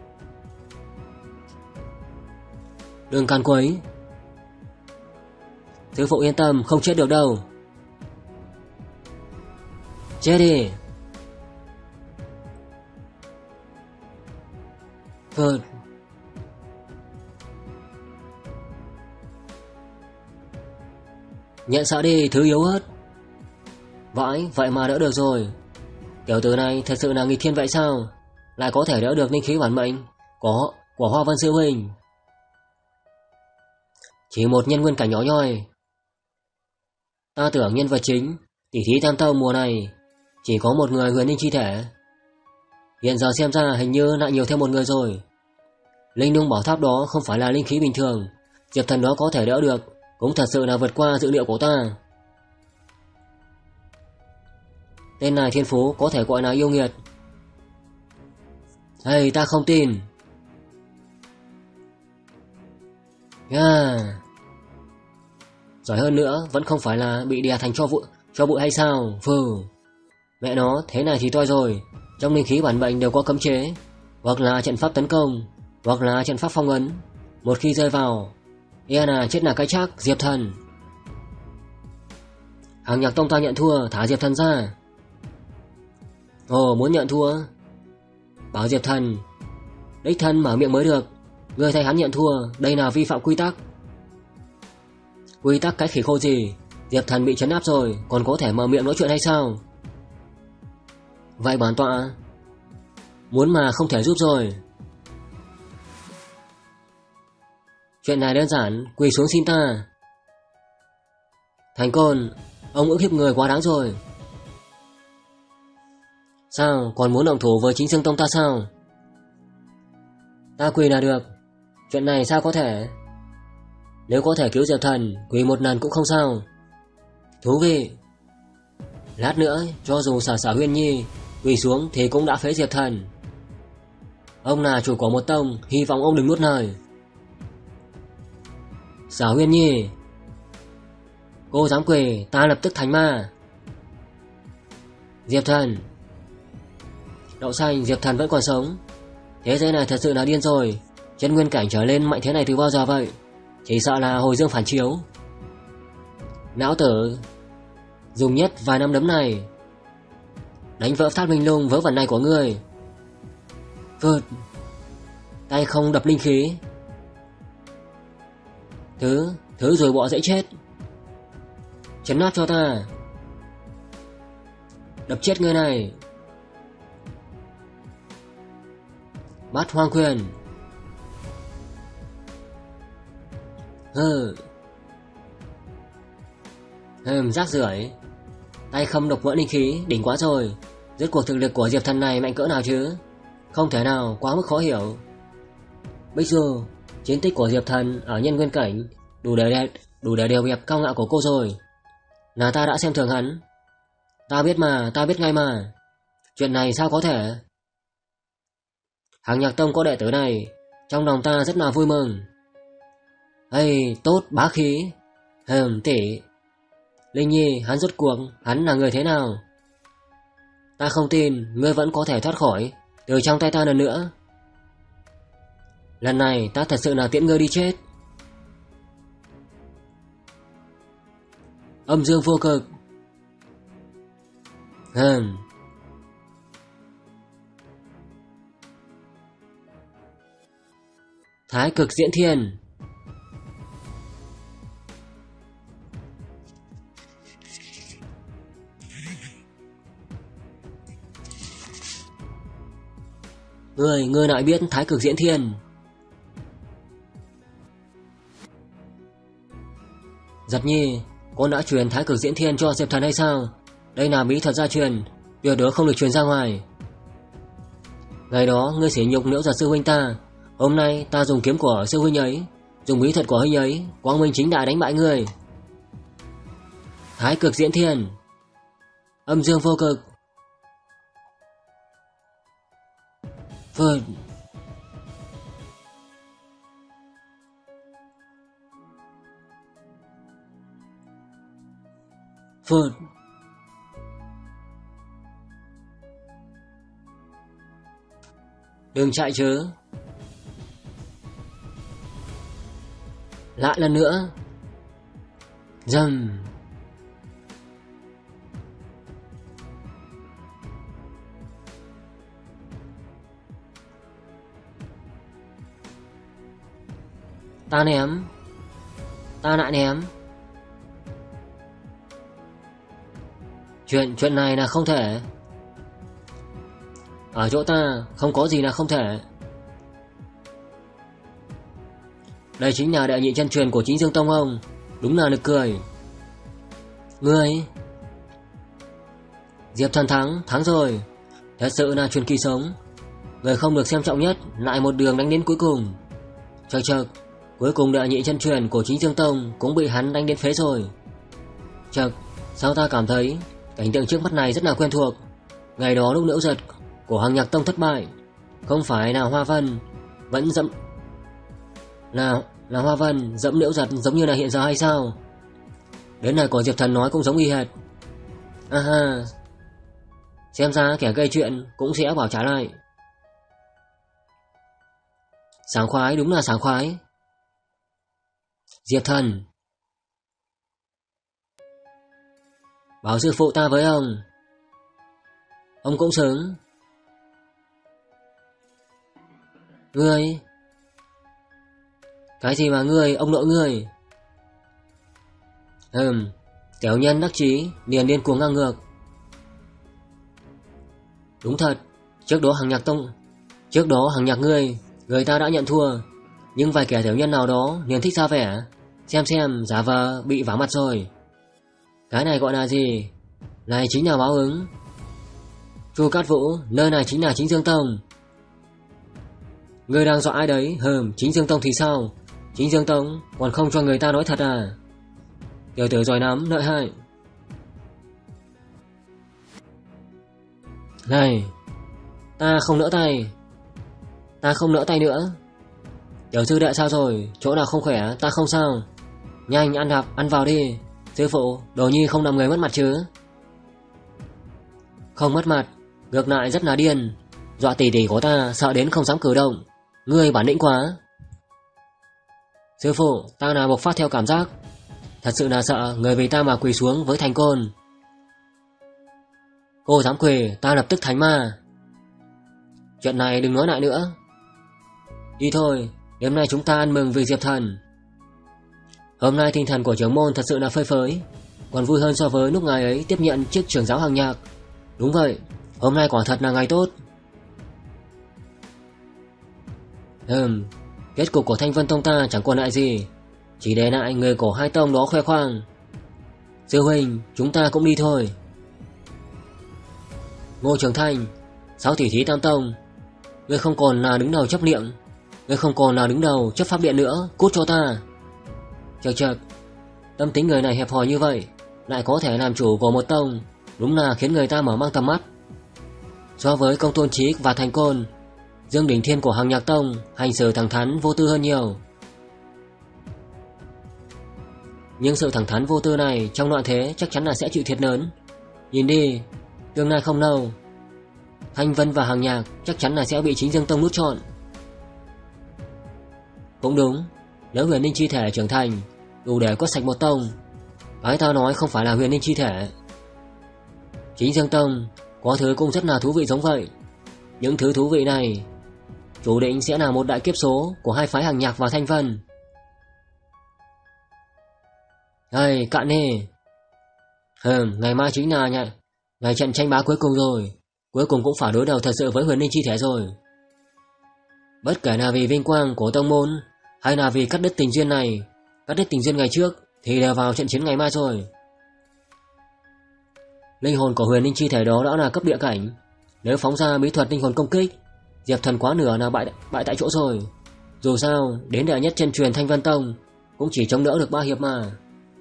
Đừng càn quấy. Sư phụ yên tâm, không chết được đâu. Chết đi. Phật. Nhận sợ đi, thứ yếu ớt. Vãi, vậy mà đỡ được rồi. Tiểu tử này thật sự là nghịch thiên vậy sao? Lại có thể đỡ được linh khí bản mệnh Của, của Hoa Vân sư huynh. Chỉ một nhân nguyên cảnh nhỏ nhoi. Ta tưởng nhân vật chính tỷ thí tam tông mùa này chỉ có một người huyền linh chi thể, hiện giờ xem ra hình như lại nhiều thêm một người rồi. Linh Nhung bảo tháp đó không phải là linh khí bình thường, Diệp Thần đó có thể đỡ được, cũng thật sự là vượt qua dự liệu của ta. Tên này thiên phú có thể gọi là yêu nghiệt. Hey, ta không tin. Yeah. Giỏi hơn nữa vẫn không phải là bị đè thành cho bụi cho bụi hay sao? Phừ. Mẹ nó, thế này thì toi rồi. Trong linh khí bản mệnh đều có cấm chế, hoặc là trận pháp tấn công, hoặc là trận pháp phong ấn. Một khi rơi vào, e là chết là cái chắc. Diệp Thần. Hàng Nhạc Tông ta nhận thua, thả Diệp Thần ra. Ồ, muốn nhận thua? Bảo Diệp Thần đích thân mở miệng mới được. Ngươi thay hắn nhận thua, đây là vi phạm quy tắc. Quy tắc cái khỉ khô gì? Diệp Thần bị trấn áp rồi, còn có thể mở miệng nói chuyện hay sao? Vậy bản tọa muốn mà không thể giúp rồi. Chuyện này đơn giản, quỳ xuống xin ta. Thành Côn, ông ức hiếp người quá đáng rồi. Sao, còn muốn động thủ với Chính Dương Tông ta sao? Ta quỳ là được. Chuyện này sao có thể? Nếu có thể cứu Diệp Thần, quỳ một lần cũng không sao. Thú vị. Lát nữa, cho dù Sở Sở Huyên Nhi quỳ xuống thì cũng đã phế Diệp Thần. Ông là chủ của một tông, hy vọng ông đừng nuốt lời. Sở Huyên Nhi, cô dám quỳ, ta lập tức thành ma. Diệp Thần. Đậu xanh, Diệp Thần vẫn còn sống. Thế giới này thật sự là điên rồi. Chân nguyên cảnh trở lên mạnh thế này từ bao giờ vậy? Chỉ sợ là hồi dương phản chiếu. Lão tử, dùng nhất vài năm đấm này đánh vỡ phát minh lung vớ vẩn này của ngươi. Vượt. Tay không đập linh khí. Thứ, thứ rồi bọ dễ chết. Chấn áp cho ta. Đập chết ngươi này. Bát hoang quyền. Hừ. Hừm, rác rưởi. Tay không độc vỡ linh khí, đỉnh quá rồi. Rốt cuộc thực lực của Diệp Thần này mạnh cỡ nào chứ? Không thể nào, quá mức khó hiểu. Bích Du, chiến tích của Diệp Thần ở nhân nguyên cảnh đủ để đẹp, đủ để đều đẹp cao ngạo của cô rồi. Là ta đã xem thường hắn. Ta biết mà, ta biết ngay mà. Chuyện này sao có thể? Hàng Nhạc Tông có đệ tử này, trong lòng ta rất là vui mừng. Ây, tốt, bá khí. Hừm, tỷ. Linh Nhi, hắn rốt cuộc, hắn là người thế nào? Ta không tin, ngươi vẫn có thể thoát khỏi từ trong tay ta lần nữa. Lần này ta thật sự là tiễn ngươi đi chết. Âm dương vô cực. Hừm. Thái cực diễn thiên. Ngươi, ngươi lại biết thái cực diễn thiên? Giật Nhi, con đã truyền thái cực diễn thiên cho Diệp Thần hay sao? Đây là bí thuật gia truyền, tuyệt đối không được truyền ra ngoài. Ngày đó ngươi sỉ nhục Liễu Giật sư huynh ta, hôm nay ta dùng kiếm của sư huynh ấy, dùng bí thuật của huynh ấy, quang minh chính đại đánh bại ngươi. Thái cực diễn thiên. Âm dương vô cực. Vâng. Vâng. Đừng chạy chứ. Lại lần nữa. Dầm. Ta ném. Ta lại ném. Chuyện chuyện này là không thể. Ở chỗ ta không có gì là không thể. Đây chính là đệ nhị chân truyền của Chính Dương Tông ông. Đúng là nực cười. Ngươi. Diệp Thần thắng, thắng rồi. Thật sự là truyền kỳ sống. Người không được xem trọng nhất lại một đường đánh đến cuối cùng. Chật chật, cuối cùng đệ nhị chân truyền của Chính Dương Tông cũng bị hắn đánh đến phế rồi. Chật, sao ta cảm thấy cảnh tượng trước mắt này rất là quen thuộc. Ngày đó lúc Liễu Giật của Hàng Nhạc Tông thất bại, không phải là Hoa Vân vẫn dẫm là là Hoa Vân dẫm Liễu Giật giống như là hiện giờ hay sao? Đến này của Diệp Thần nói cũng giống y hệt. Aha, xem ra kẻ gây chuyện cũng sẽ bảo trả lại. Sảng khoái, đúng là sảng khoái. Diệp Thần, bảo sư phụ ta với ông. Ông cũng xứng. Ngươi. Cái gì mà ngươi, ông nội ngươi? Ừm, tiểu nhân đắc chí liền điên cuồng ngang ngược. Đúng thật, trước đó hàng nhạc tông, trước đó hàng nhạc ngươi, người ta đã nhận thua, nhưng vài kẻ tiểu nhân nào đó liền thích ra vẻ, xem xem giả vờ bị vả mặt rồi. Cái này gọi là gì? Này chính là báo ứng. Chu Cát Vũ, nơi này chính là Chính Dương Tông. Ngươi đang dọa ai đấy? Hừm, Chính Dương Tông thì sao? Chính Dương Tông còn không cho người ta nói thật à? Tiểu tử giỏi lắm, lợi hại. Này, ta không nỡ tay. Ta không nỡ tay nữa. Tiểu sư đệ sao rồi? Chỗ nào không khỏe? Ta không sao. Nhanh ăn hạp, ăn vào đi. Sư phụ, đồ nhi không làm người mất mặt chứ? Không mất mặt, ngược lại rất là điên. Dọa tỷ tỷ của ta sợ đến không dám cử động. Ngươi bản lĩnh quá. Sư phụ, ta là bộc phát theo cảm giác. Thật sự là sợ người vì ta mà quỳ xuống với thành côn. Cô dám quỳ, ta lập tức thánh ma. Chuyện này đừng nói lại nữa. Đi thôi, đêm nay chúng ta ăn mừng vì Diệp Thần. Hôm nay tinh thần của trưởng môn thật sự là phơi phới, còn vui hơn so với lúc ngày ấy tiếp nhận chức trưởng giáo hàng nhạc. Đúng vậy, hôm nay quả thật là ngày tốt. Ừm, kết cục của Thanh Vân Tông ta chẳng còn lại gì, chỉ để lại người của hai tông đó khoe khoang. Sư huynh, chúng ta cũng đi thôi. Ngô Trường Thanh, sáu tỷ thí tam tông, ngươi không còn là đứng đầu chấp niệm, ngươi không còn là đứng đầu chấp pháp điện nữa, cút cho ta. Chật chật, tâm tính người này hẹp hòi như vậy, lại có thể làm chủ của một tông, đúng là khiến người ta mở mang tầm mắt. So với Công Tôn Chí và Thành Côn, Dương Đỉnh Thiên của Hàng Nhạc Tông hành xử thẳng thắn vô tư hơn nhiều. Nhưng sự thẳng thắn vô tư này trong loạn thế chắc chắn là sẽ chịu thiệt lớn. Nhìn đi, tương lai không lâu, Thanh Vân và Hàng Nhạc chắc chắn là sẽ bị Chính Dương Tông nuốt trọn. Cũng đúng, nếu huyền linh chi thể trưởng thành đủ để quét sạch một tông, cái ta nói không phải là huyền linh chi thể. Chính Dương Tông có thứ cũng rất là thú vị giống vậy. Những thứ thú vị này chủ định sẽ là một đại kiếp số của hai phái Hàng Nhạc và Thanh Vân. Đây, cạn nè. Hừm, ngày mai chính là nhỉ, ngày trận tranh bá cuối cùng rồi. Cuối cùng cũng phải đối đầu thật sự với huyền linh chi thể rồi. Bất kể là vì vinh quang của tông môn hay là vì cắt đứt tình duyên này, cắt đứt tình duyên ngày trước, thì đều vào trận chiến ngày mai rồi. Linh hồn của huyền linh chi thể đó đã là cấp địa cảnh, nếu phóng ra bí thuật linh hồn công kích, Diệp Thần quá nửa là bại bại tại chỗ rồi. Dù sao, đến đệ nhất chân truyền Thanh Vân Tông cũng chỉ chống đỡ được ba hiệp mà.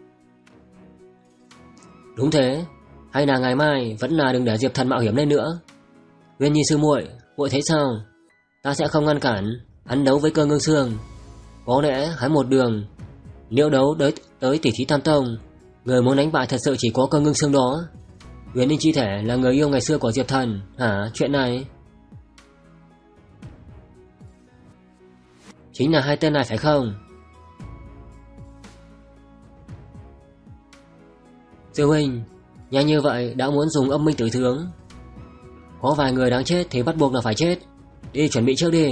Đúng thế, hay là ngày mai vẫn là đừng để Diệp Thần mạo hiểm lên nữa. Nguyên Nhi sư muội, muội thấy sao? Ta sẽ không ngăn cản hắn đấu với Cơ Ngưng Sương. Có lẽ hắn một đường nếu đấu tới, tới tỷ thí Tam Tông, người muốn đánh bại thật sự chỉ có Cơ Ngưng Sương đó. Huyền linh chi thể là người yêu ngày xưa của Diệp Thần hả? Chuyện này chính là hai tên này phải không? Sư huynh, nhanh như vậy đã muốn dùng âm minh tử tướng. Có vài người đáng chết thì bắt buộc là phải chết. Đi chuẩn bị trước đi.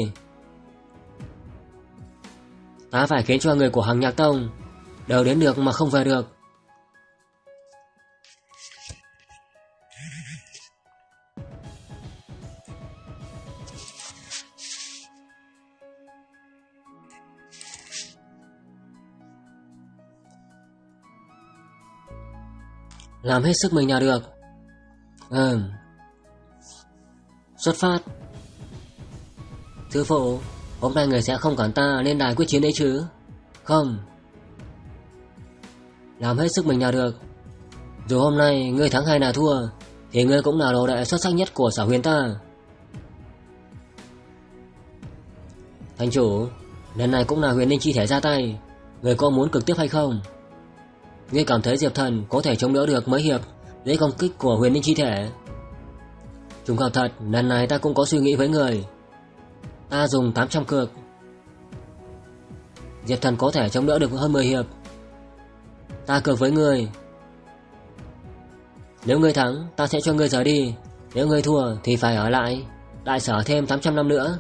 Ta phải khiến cho người của Hàng Nhạc Tông đều đến được mà không về được. Làm hết sức mình là được. Ừ. Xuất phát. Sư phụ, hôm nay người sẽ không cản ta lên đài quyết chiến đấy chứ? Không. Làm hết sức mình là được. Dù hôm nay ngươi thắng hay là thua, thì ngươi cũng là đồ đệ xuất sắc nhất của Sở Huyền ta. Thành chủ, lần này cũng là huyền linh chi thể ra tay, người có muốn cực tiếp hay không? Ngươi cảm thấy Diệp Thần có thể chống đỡ được mấy hiệp dưới công kích của huyền linh chi thể? Trùng hợp thật, lần này ta cũng có suy nghĩ với người. Ta dùng tám trăm cược. Diệp Thần có thể chống đỡ được hơn mười hiệp. Ta cược với người. Nếu ngươi thắng, ta sẽ cho ngươi rời đi. Nếu ngươi thua thì phải ở lại đại sở thêm tám trăm năm nữa.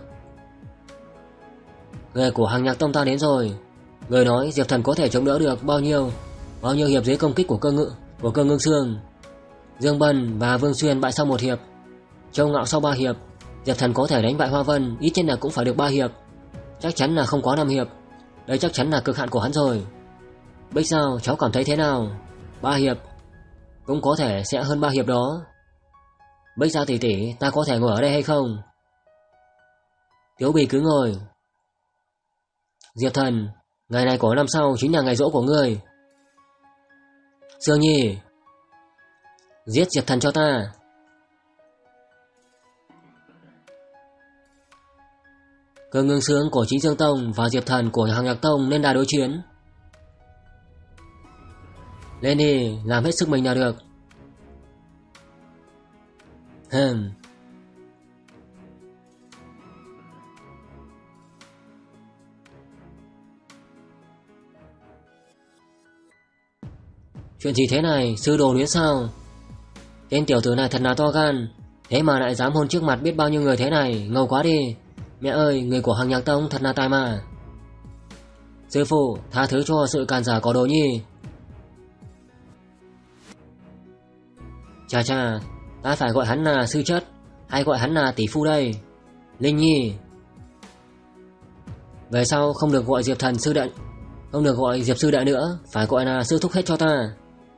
Người của Hàng Nhạc Tông ta đến rồi. Người nói Diệp Thần có thể chống đỡ được bao nhiêu Bao nhiêu hiệp dưới công kích của cơ ngự của cơ ngưng xương, Dương Bân và Vương Xuyên bại sau một hiệp, Châu Ngạo sau ba hiệp. Diệp Thần có thể đánh bại Hoa Vân ít nhất là cũng phải được ba hiệp, chắc chắn là không quá năm hiệp. Đây chắc chắn là cực hạn của hắn rồi. Bích Giao, cháu cảm thấy thế nào? Ba hiệp cũng có thể sẽ hơn ba hiệp đó. Bích Giao tỷ tỷ, ta có thể ngồi ở đây hay không? Tiếu Bì cứ ngồi. Diệp Thần, ngày này của năm sau chính là ngày giỗ của ngươi. Sương Nhi, giết Diệp Thần cho ta. Cơ Ngưng Sướng của Chính Dương Tông và Diệp Thần của Hàng Nhạc Tông nên đà đối chiến. Lên đi, làm hết sức mình là được. Hừm. Chuyện gì thế này, sư đồ luyến sao? Tên tiểu tử này thật là to gan, thế mà lại dám hôn trước mặt biết bao nhiêu người thế này, ngầu quá đi. Mẹ ơi, người của Hàng Nhạc Tông thật là tài mà. Sư phụ, tha thứ cho sự càn giả có đồ nhi. Chà chà, ta phải gọi hắn là sư chất hay gọi hắn là tỷ phu đây? Linh Nhi, về sau không được gọi Diệp Thần sư đệ, không được gọi Diệp sư đệ nữa, phải gọi là sư thúc hết cho ta.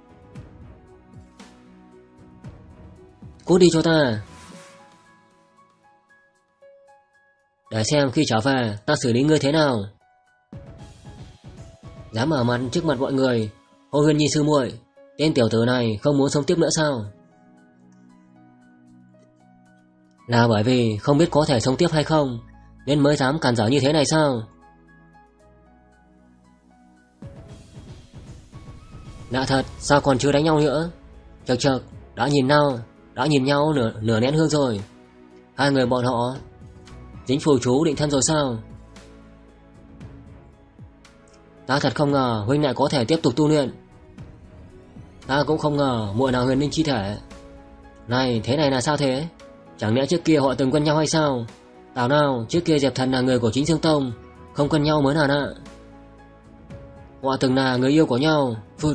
Cút đi cho ta. Để xem khi trở về ta xử lý ngươi thế nào. Dám ở mặt trước mặt mọi người hô Huyên Nhi sư muội, tên tiểu tử này không muốn sống tiếp nữa sao? Là bởi vì không biết có thể sống tiếp hay không nên mới dám cản trở như thế này sao? Lạ thật, sao còn chưa đánh nhau nữa? Chật chật, đã nhìn nhau, đã nhìn nhau nửa, nửa nén hương rồi. Hai người bọn họ dính phù chú định thân rồi sao? Ta thật không ngờ huynh lại có thể tiếp tục tu luyện. Ta cũng không ngờ muội là huyền linh chi thể. Này, thế này là sao thế? Chẳng lẽ trước kia họ từng quen nhau hay sao? Tào nào, trước kia Diệp Thần là người của Chính Dương Tông, không quen nhau mới là lạ. Họ từng là người yêu của nhau. Phụt.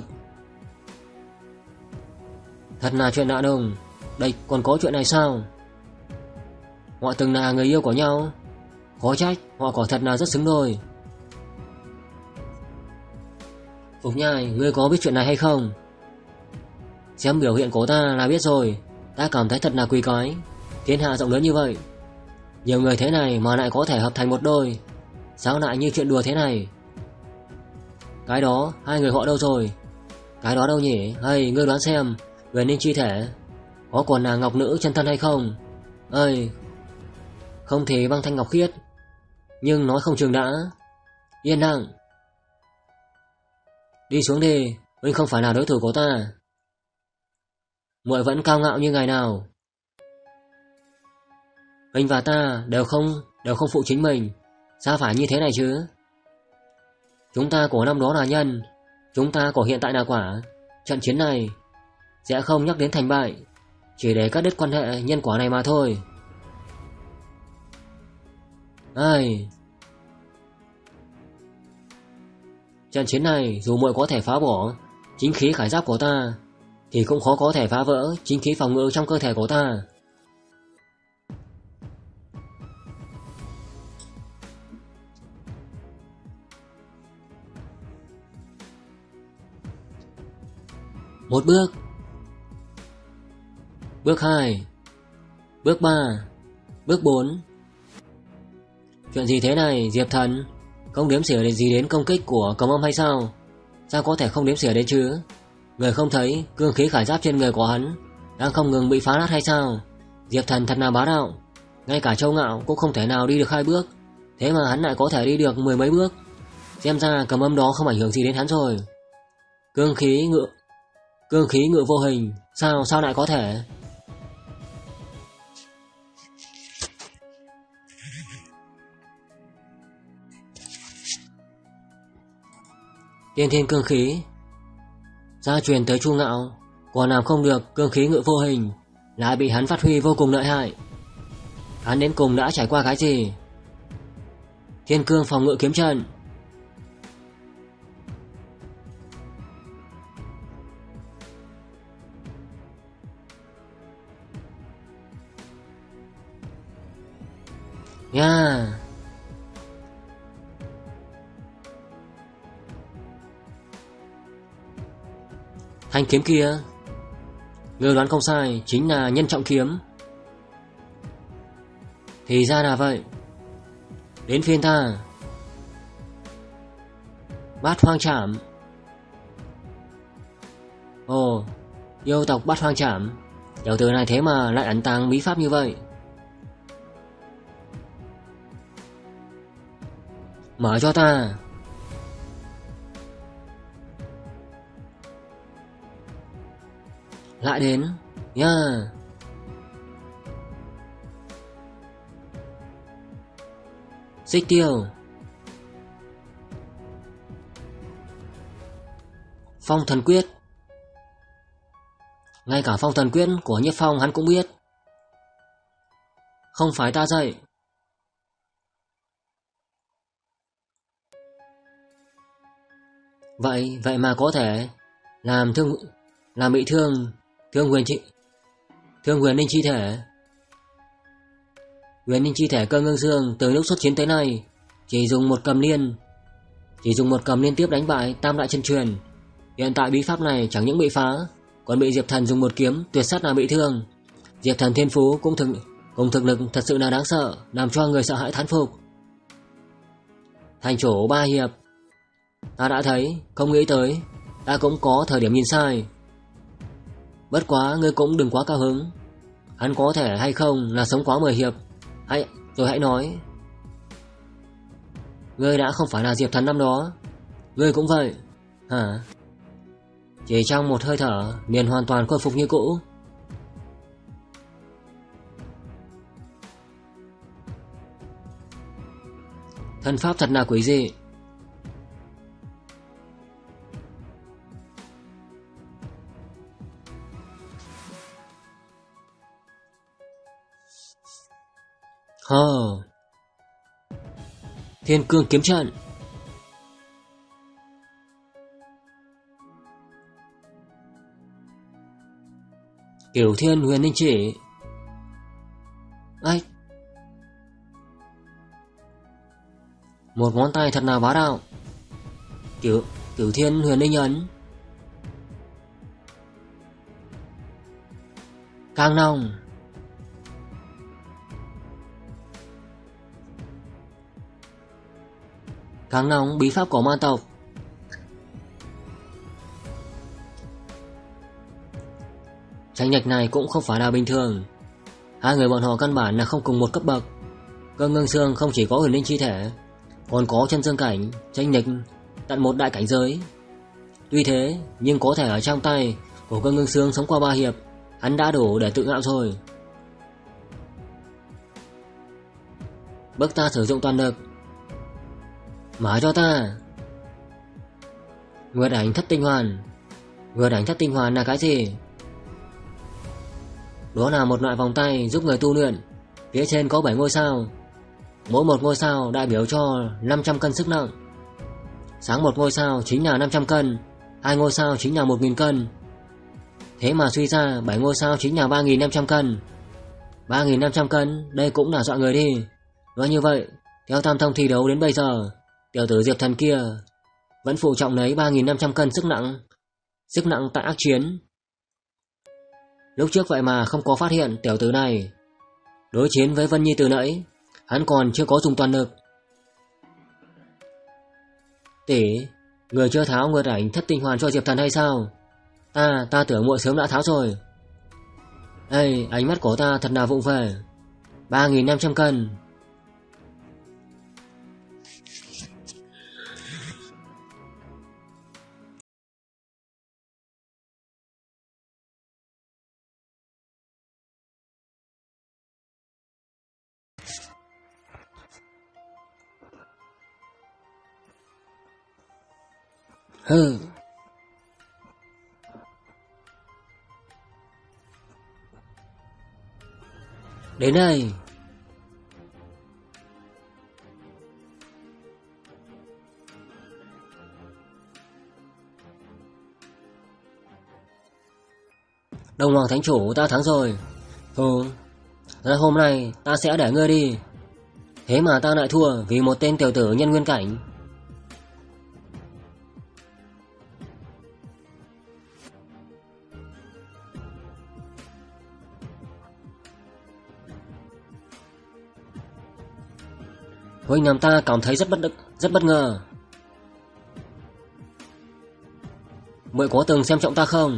Thật là chuyện lạ đồng. Đây còn có chuyện này sao? Họ từng là người yêu của nhau. Khó trách, họ quả thật là rất xứng đôi. Phục Nhai, ngươi có biết chuyện này hay không? Xem biểu hiện của ta là biết rồi. Ta cảm thấy thật là quý cái. Thiên hạ rộng lớn như vậy, nhiều người thế này mà lại có thể hợp thành một đôi, sao lại như chuyện đùa thế này? Cái đó, hai người họ đâu rồi? Cái đó đâu nhỉ? Hay, ngươi đoán xem, huyền linh chi thể có còn là ngọc nữ chân thân hay không? Ơi, không thì băng thanh ngọc khiết, nhưng nói không chừng đã. Yên lặng. Đi xuống đi, huynh không phải là đối thủ của ta. Muội vẫn cao ngạo như ngày nào. Huynh và ta đều không đều không phụ chính mình, sao phải như thế này chứ? Chúng ta của năm đó là nhân, chúng ta của hiện tại là quả. Trận chiến này sẽ không nhắc đến thành bại, chỉ để cắt đứt quan hệ nhân quả này mà thôi. Ai, trận chiến này dù muội có thể phá bỏ chính khí khải giáp của ta, thì cũng khó có thể phá vỡ chính khí phòng ngự trong cơ thể của ta. Một bước, bước hai, bước ba, bước bốn. Chuyện gì thế này, Diệp Thần? Không đếm xỉa gì đến công kích của Cầm Âm hay sao? Sao có thể không đếm xỉa đến chứ? Người không thấy cương khí khải giáp trên người của hắn đang không ngừng bị phá nát hay sao? Diệp Thần thật là bá đạo, ngay cả Châu Ngạo cũng không thể nào đi được hai bước, thế mà hắn lại có thể đi được mười mấy bước. Xem ra Cầm Âm đó không ảnh hưởng gì đến hắn rồi. Cương khí ngự Cương khí ngự vô hình, sao sao lại có thể? Tiên thiên cương khí gia truyền tới Chu Ngạo, còn làm không được cương khí ngự vô hình, lại bị hắn phát huy vô cùng lợi hại. Hắn đến cùng đã trải qua cái gì? Thiên cương phòng ngự kiếm trận. nha. Thanh kiếm kia, ngươi đoán không sai, chính là nhân trọng kiếm. Thì ra là vậy. Đến phiên ta. Bát hoang trảm. Ồ, yêu tộc bát hoang trảm. Tiểu tử này thế mà lại ẩn tàng bí pháp như vậy. Mở cho ta. Lại đến nha. Yeah. Xích tiêu. Phong thần quyết. Ngay cả phong thần quyết của Nhiếp Phong hắn cũng biết. Không phải ta dạy. Vậy, vậy mà có thể làm thương làm bị thương thương huyền chi thương huyền linh chi thể. Huyền linh chi thể Cơ Ngưng Xương từ lúc xuất chiến tới nay chỉ dùng một cầm liên chỉ dùng một cầm liên tiếp đánh bại Tam Đại Chân Truyền. Hiện tại bí pháp này chẳng những bị phá, còn bị Diệp Thần dùng một kiếm tuyệt sát làm bị thương. Diệp Thần thiên phú cũng thực cùng thực lực thật sự là đáng sợ, làm cho người sợ hãi thán phục. Thành chủ ba hiệp. Ta đã thấy, không nghĩ tới, ta cũng có thời điểm nhìn sai. Bất quá ngươi cũng đừng quá cao hứng. Hắn có thể hay không là sống quá mười hiệp. Hãy, rồi hãy nói. Ngươi đã không phải là Diệp Thần năm đó. Ngươi cũng vậy. Hả? Chỉ trong một hơi thở liền hoàn toàn khôi phục như cũ. Thân pháp thật là quỷ dị. Hờ. Thiên cương kiếm trận. Cửu thiên huyền linh chỉ. Ách. Một ngón tay thật là bá đạo. Cửu, cửu thiên huyền linh ấn. Càng nòng. Càng nòng bí pháp của ma tộc. Tranh lệch này cũng không phải là bình thường. Hai người bọn họ căn bản là không cùng một cấp bậc. Cơ Ngưng Xương không chỉ có huyền linh chi thể, còn có chân dương cảnh, tranh lệch tận một đại cảnh giới. Tuy thế, nhưng có thể ở trong tay của Cơ Ngưng Xương sống qua ba hiệp, hắn đã đủ để tự ngạo rồi. Bức ta sử dụng toàn lực. Mở cho ta. Nguyệt ảnh thất tinh hoàn. Nguyệt ảnh thất tinh hoàn là cái gì? Đó là một loại vòng tay giúp người tu luyện. Phía trên có bảy ngôi sao. Mỗi một ngôi sao đại biểu cho năm trăm cân sức nặng. Sáng một ngôi sao chính là năm trăm cân, hai ngôi sao chính là một nghìn cân. Thế mà suy ra bảy ngôi sao chính là ba nghìn năm trăm cân. ba nghìn năm trăm cân, đây cũng là dọa người đi. Nói như vậy, theo tam thông thi đấu đến bây giờ, tiểu tử Diệp Thần kia vẫn phụ trọng lấy ba nghìn năm trăm cân sức nặng. Sức nặng tại ác chiến. Lúc trước vậy mà không có phát hiện tiểu tử này. Đối chiến với Vân Nhi từ nãy, hắn còn chưa có dùng toàn lực. Tỷ, người chưa tháo nguyệt ảnh thất tinh hoàn cho Diệp Thần hay sao? Ta, ta tưởng muội sớm đã tháo rồi. Ê, ánh mắt của ta thật là vụng về. ba nghìn năm trăm cân. Hừ. Đến đây. Đông Hoàng Thánh Chủ, ta thắng rồi. Ừ, ra hôm nay ta sẽ để ngươi đi. Thế mà ta lại thua vì một tên tiểu tử nhân nguyên cảnh. Huynh làm ta cảm thấy rất bất rất bất ngờ. Muội có từng xem trọng ta không?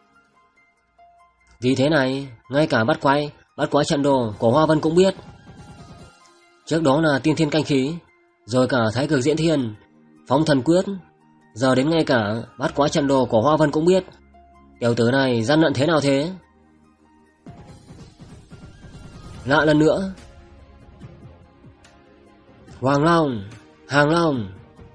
Vì thế này, ngay cả bắt quái, bắt quái trận đồ của Hoa Vân cũng biết. Trước đó là tiên thiên canh khí, rồi cả thái cực diễn thiên, phóng thần quyết, giờ đến ngay cả bắt quái trận đồ của Hoa Vân cũng biết. Tiểu tử này gian lận thế nào thế? Lại lần nữa. Hoàng Long, Hàng Long.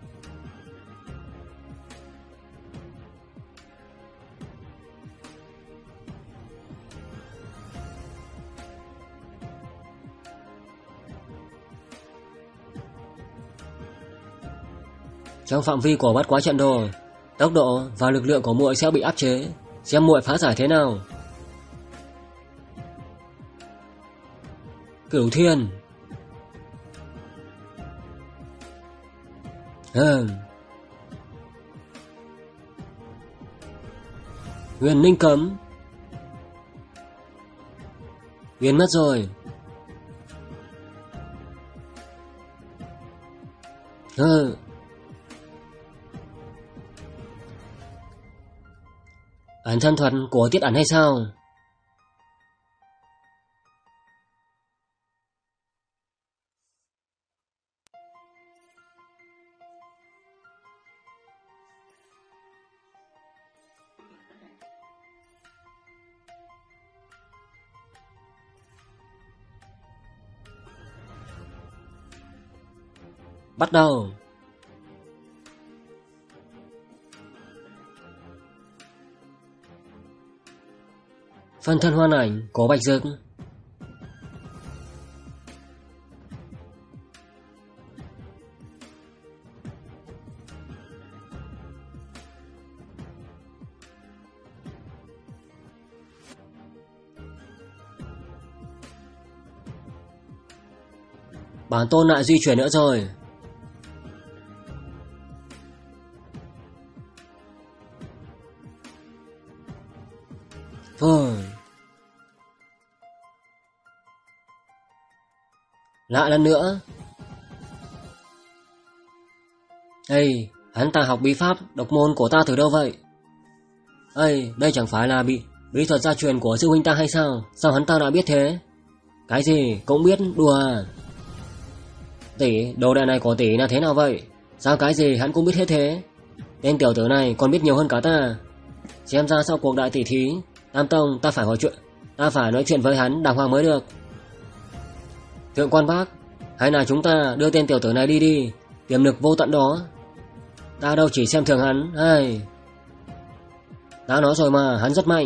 Trong phạm vi của bắt quái trận đồ, tốc độ và lực lượng của muội sẽ bị áp chế, xem muội phá giải thế nào. Cửu Thiên. Ừ. Huyền Ninh Cấm. Biến mất rồi. Ừ. Ẩn thân thuật của Tiết Ẩn hay sao? Bắt đầu. Phân thân hoan ảnh của Bạch Dực. Bản tôn lại di chuyển nữa rồi. Phờ. Lại lần nữa. Ê, hắn ta học bí pháp độc môn của ta từ đâu vậy? Ê, đây chẳng phải là bí, bí thuật gia truyền của sư huynh ta hay sao? Sao hắn ta lại biết thế? Cái gì cũng biết, đùa à? Tỷ, đồ đệ này của tỷ là thế nào vậy? Sao cái gì hắn cũng biết hết thế? Tên tiểu tử này còn biết nhiều hơn cả ta. Xem ra sau cuộc đại tỷ thí, Tam Tông ta phải hỏi chuyện, ta phải nói chuyện với hắn đàng hoàng mới được. Thượng quan bác, hay là chúng ta đưa tên tiểu tử này đi đi, tiềm lực vô tận đó. Ta đâu chỉ xem thường hắn, hay. Ta nói rồi mà, hắn rất mạnh.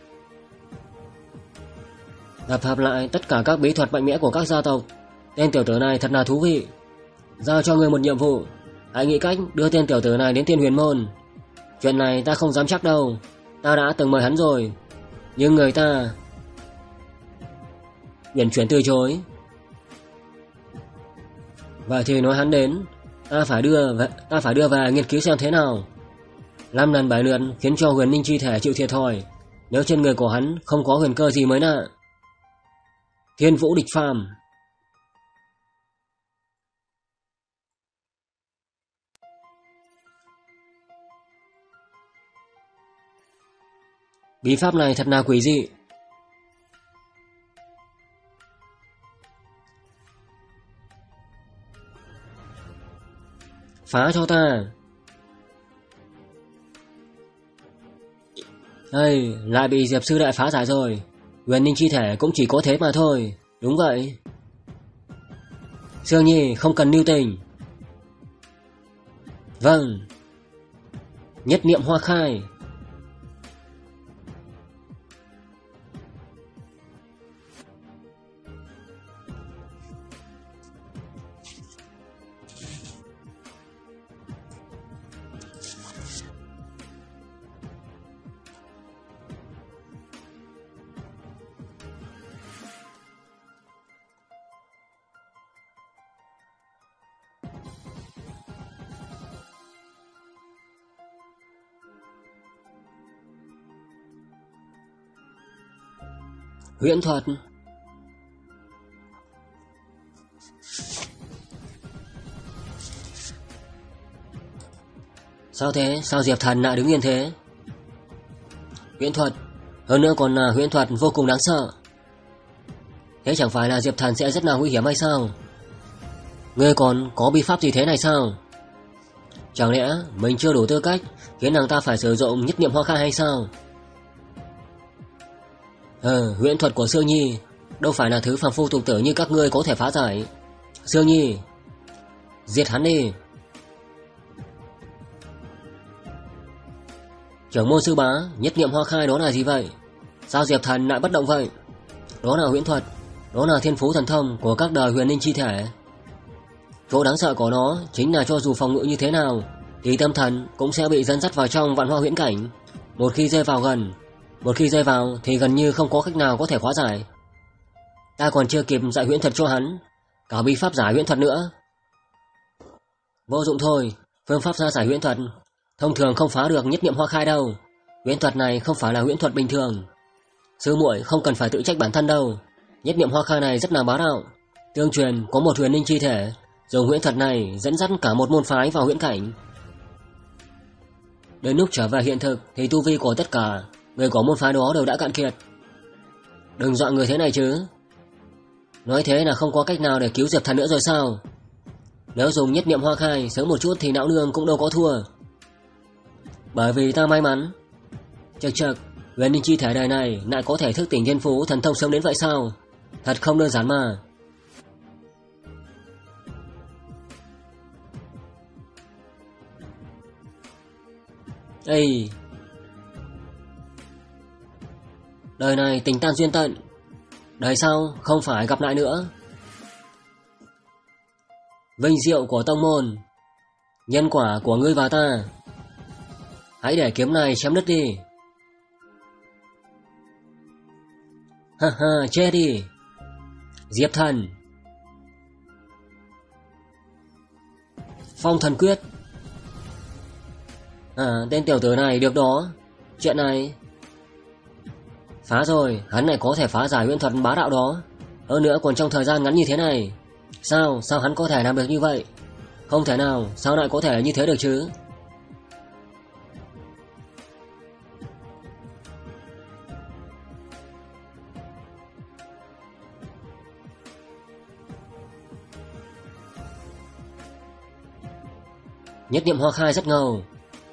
Tập hợp lại tất cả các bí thuật mạnh mẽ của các gia tộc. Tên tiểu tử này thật là thú vị. Giao cho người một nhiệm vụ, hãy nghĩ cách đưa tên tiểu tử này đến Thiên Huyền Môn. Chuyện này ta không dám chắc đâu, ta đã từng mời hắn rồi, nhưng người ta uyển chuyển từ chối. Vậy thì nói hắn đến, ta phải đưa về, ta phải đưa về nghiên cứu xem thế nào. Năm lần bảy lượt khiến cho huyền ninh chi thể chịu thiệt thòi, nếu trên người của hắn không có huyền cơ gì mới lạ. Thiên Vũ Địch Phàm. Bí pháp này thật là quỷ dị. Phá cho ta. Ây, lại bị Diệp sư đệ phá giải rồi. Huyền ninh chi thể cũng chỉ có thế mà thôi. Đúng vậy. Sương Nhi không cần lưu tình. Vâng. Nhất niệm hoa khai. Huyễn thuật. Sao thế? Sao Diệp Thần lại đứng yên thế? Huyễn thuật, hơn nữa còn là huyễn thuật vô cùng đáng sợ. Thế chẳng phải là Diệp Thần sẽ rất là nguy hiểm hay sao? Ngươi còn có bí pháp gì thế này sao? Chẳng lẽ mình chưa đủ tư cách khiến nàng ta phải sử dụng nhất niệm hoa khai hay sao? Ờ, huyễn thuật của Sương Nhi đâu phải là thứ phàm phu tục tử như các ngươi có thể phá giải. Sương Nhi, diệt hắn đi. Trưởng môn sư bá, nhất niệm hoa khai đó là gì vậy? Sao Diệp Thần lại bất động vậy? Đó là huyễn thuật, đó là thiên phú thần thông của các đời huyền linh chi thể. Chỗ đáng sợ của nó chính là cho dù phòng ngự như thế nào thì tâm thần cũng sẽ bị dẫn dắt vào trong vạn hoa huyễn cảnh. Một khi rơi vào gần, một khi rơi vào thì gần như không có cách nào có thể hóa giải. Ta còn chưa kịp dạy huyễn thuật cho hắn, cả bí pháp giải huyễn thuật nữa. Vô dụng thôi, phương pháp ra giải huyễn thuật thông thường không phá được nhất niệm hoa khai đâu. Huyễn thuật này không phải là huyễn thuật bình thường. Sư muội không cần phải tự trách bản thân đâu. Nhất niệm hoa khai này rất là bá đạo. Tương truyền có một huyền linh chi thể dùng huyễn thuật này dẫn dắt cả một môn phái vào huyễn cảnh. Đến lúc trở về hiện thực thì tu vi của tất cả người của môn phái đó đều đã cạn kiệt. Đừng dọa người thế này chứ. Nói thế là không có cách nào để cứu Diệp Thần nữa rồi sao? Nếu dùng nhất niệm hoa khai sớm một chút thì não nương cũng đâu có thua. Bởi vì ta may mắn. Chật chật, huyền linh chi thể đời này lại có thể thức tỉnh thiên phú thần thông sớm đến vậy sao? Thật không đơn giản mà. Ê, đời này tình tan duyên tận, đời sau không phải gặp lại nữa. Vinh diệu của tông môn, nhân quả của ngươi và ta. Hãy để kiếm này chém đứt đi. Ha ha, chết đi. Diệp Thần. Phong thần quyết. À, tên tiểu tử này được đó. Chuyện này phá rồi, hắn này có thể phá giải huyễn thuật bá đạo đó. Hơn nữa còn trong thời gian ngắn như thế này. Sao, sao hắn có thể làm được như vậy? Không thể nào, sao lại có thể như thế được chứ? Nhất niệm hoa khai rất ngầu.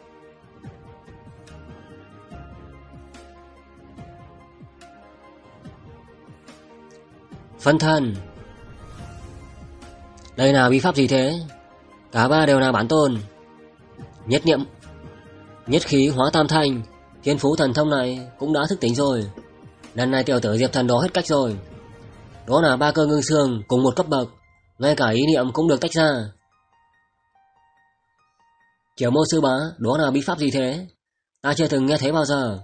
Phân thân. Đây là bí pháp gì thế? Cả ba đều là bản tôn. Nhất niệm, nhất khí hóa tam thanh. Thiên phú thần thông này cũng đã thức tỉnh rồi. Lần này tiểu tử Diệp Thần đó hết cách rồi. Đó là ba cơ ngưng xương cùng một cấp bậc, ngay cả ý niệm cũng được tách ra. Kiểu môn sư bá, đó là bí pháp gì thế? Ta chưa từng nghe thấy bao giờ.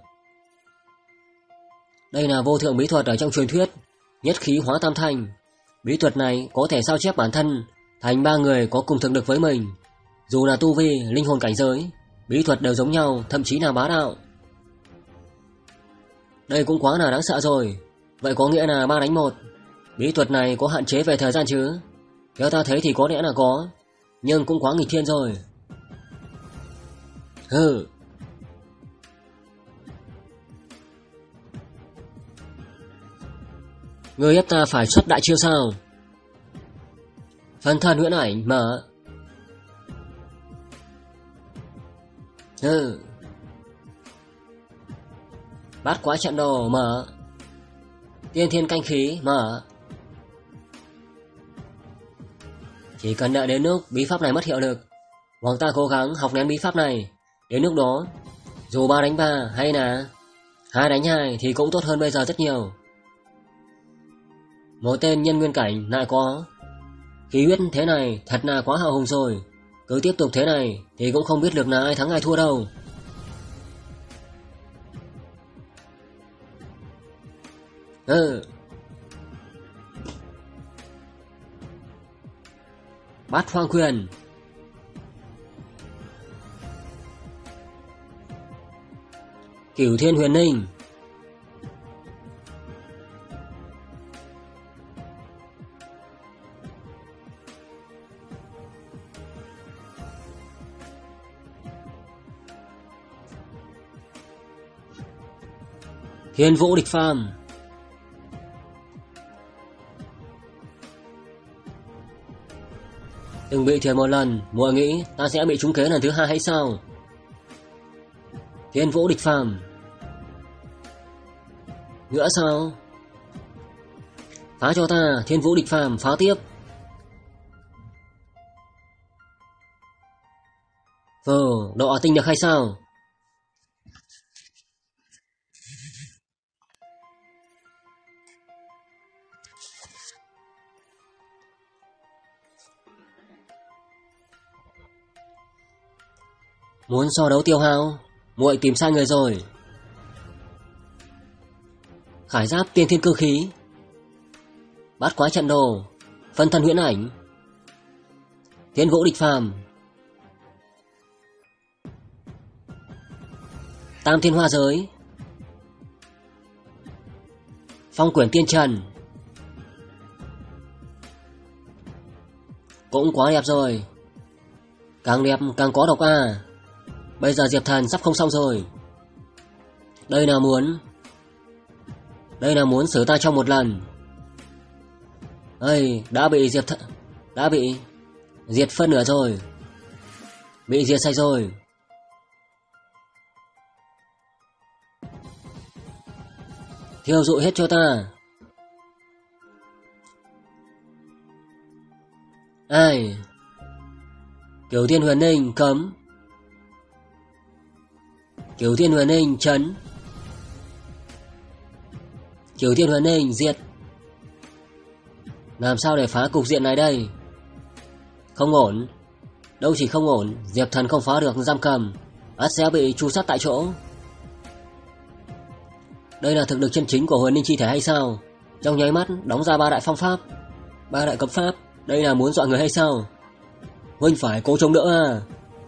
Đây là vô thượng bí thuật ở trong truyền thuyết, nhất khí hóa tam thanh. Bí thuật này có thể sao chép bản thân thành ba người có cùng thực lực với mình. Dù là tu vi, linh hồn cảnh giới, bí thuật đều giống nhau, thậm chí là bá đạo. Đây cũng quá là đáng sợ rồi. Vậy có nghĩa là ba đánh một. Bí thuật này có hạn chế về thời gian chứ? Theo ta thấy thì có lẽ là có, nhưng cũng quá nghịch thiên rồi. Hừ. Người ép ta phải xuất đại chiêu sao? Phân thân huyễn ảnh mở. Hừ. Bát quái trận đồ mở. Tiên thiên canh khí mở. Chỉ cần đợi đến lúc bí pháp này mất hiệu lực, hoặc ta cố gắng học nén bí pháp này, đến lúc đó dù ba đánh ba hay là hai đánh hai thì cũng tốt hơn bây giờ rất nhiều. Một tên nhân nguyên cảnh lại có khí huyết thế này thật là quá hào hùng rồi. Cứ tiếp tục thế này thì cũng không biết được là ai thắng ai thua đâu. Ừ. Bát hoang quyền. Cửu thiên huyền ninh. Thiên Vũ Địch Phàm. Từng bị thiệt một lần, muội nghĩ ta sẽ bị trúng kế lần thứ hai hay sao? Thiên Vũ Địch Phàm. Nữa sao? Phá cho ta, Thiên Vũ Địch Phàm, phá tiếp. Vờ, độ tinh được hay sao? Muốn so đấu tiêu hao, muội tìm sai người rồi. Khải giáp tiên thiên cơ khí. Bát quái trận đồ. Phân thân huyễn ảnh. Thiên Vũ Địch Phàm. Tam thiên hoa giới. Phong quyển tiên trần. Cũng quá đẹp rồi. Càng đẹp càng có độc à. Bây giờ Diệp Thần sắp không xong rồi. Đây là muốn Đây là muốn xử ta trong một lần. Ây, đã bị Diệp Thần Đã bị diệt phân nửa rồi. Bị diệt sạch rồi. Thiêu dụi hết cho ta. Ai? Kiều Thiên Huyền Ninh cấm. Kiều Thiên Huyền Ninh chấn. Kiều Thiên Huyền Ninh diệt. Làm sao để phá cục diện này đây? Không ổn. Đâu chỉ không ổn, Diệp Thần không phá được giam cầm, ắt sẽ bị tru sát tại chỗ. Đây là thực lực chân chính của Huyền Ninh chi thể hay sao? Trong nháy mắt đóng ra ba đại phong pháp, ba đại cấm pháp. Đây là muốn dọa người hay sao? Huynh phải cố chống đỡ à?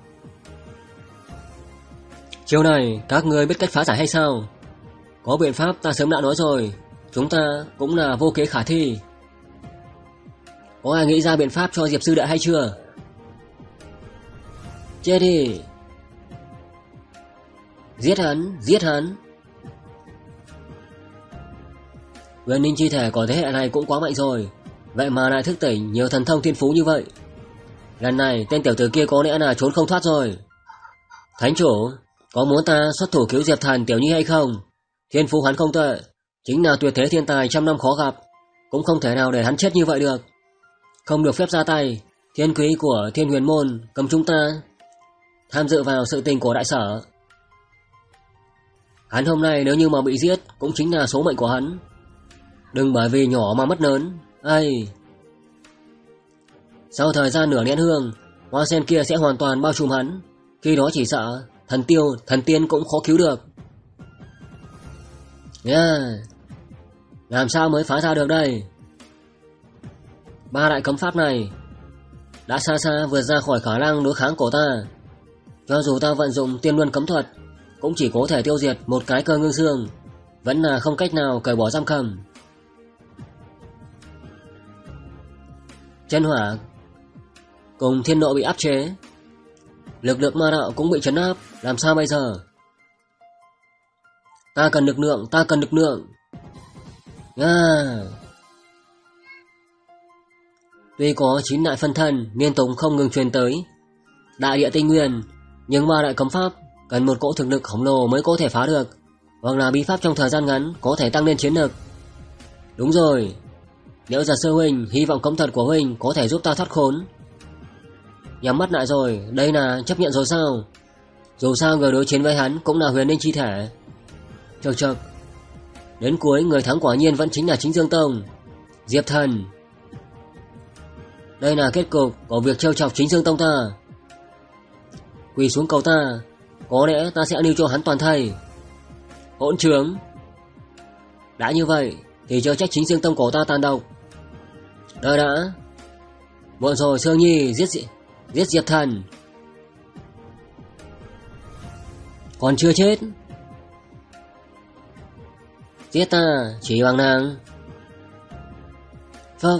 Chiều này các người biết cách phá giải hay sao? Có biện pháp ta sớm đã nói rồi. Chúng ta cũng là vô kế khả thi. Có ai nghĩ ra biện pháp cho Diệp sư đệ hay chưa? Chết đi. Giết hắn, giết hắn. Huyền Ninh chi thể của thế hệ này cũng quá mạnh rồi. Vậy mà lại thức tỉnh nhiều thần thông thiên phú như vậy. Lần này tên tiểu tử kia có lẽ là trốn không thoát rồi. Thánh chủ, có muốn ta xuất thủ cứu Diệp Thần tiểu nhi hay không? Thiên phú hắn không tệ, chính là tuyệt thế thiên tài trăm năm khó gặp, cũng không thể nào để hắn chết như vậy được. Không được phép ra tay. Thiên quý của Thiên Huyền Môn cấm chúng ta tham dự vào sự tình của đại sở. Hắn hôm nay nếu như mà bị giết cũng chính là số mệnh của hắn. Đừng bởi vì nhỏ mà mất lớn. Ai? Sau thời gian nửa nén hương, hoa sen kia sẽ hoàn toàn bao trùm hắn. Khi đó chỉ sợ thần tiêu, thần tiên cũng khó cứu được. Yeah. Làm sao mới phá ra được đây? Ba đại cấm pháp này đã xa xa vượt ra khỏi khả năng đối kháng của ta. Cho dù ta vận dụng tiên luân cấm thuật, cũng chỉ có thể tiêu diệt một cái cơ ngưng xương, vẫn là không cách nào cởi bỏ giam cầm. Chân hỏa cùng thiên nộ bị áp chế, lực lượng ma đạo cũng bị trấn áp. Làm sao bây giờ? Ta cần lực lượng, ta cần lực lượng. À. Tuy có chín đại phân thân liên tục không ngừng truyền tới đại địa tinh nguyên, nhưng ba đại cấm pháp cần một cỗ thực lực khổng lồ mới có thể phá được, hoặc là bí pháp trong thời gian ngắn có thể tăng lên chiến lực. Đúng rồi, nếu giả sư huynh hy vọng cấm thuật của huynh có thể giúp ta thoát khốn. Nhắm mắt lại rồi, đây là chấp nhận rồi sao? Dù sao người đối chiến với hắn cũng là Huyền Ninh chi thể. Chật chật, đến cuối người thắng quả nhiên vẫn chính là Chính Dương Tông, Diệp Thần. Đây là kết cục của việc trêu chọc Chính Dương Tông ta. Quỳ xuống cầu ta, có lẽ ta sẽ lưu cho hắn toàn thây. Hỗn trướng. Đã như vậy thì chờ trách Chính Dương Tông của ta tàn độc. Đợi đã. Muộn rồi Sương Nhi, giết giết Diệp Thần. Còn chưa chết. Giết ta chỉ bằng nàng. Phật.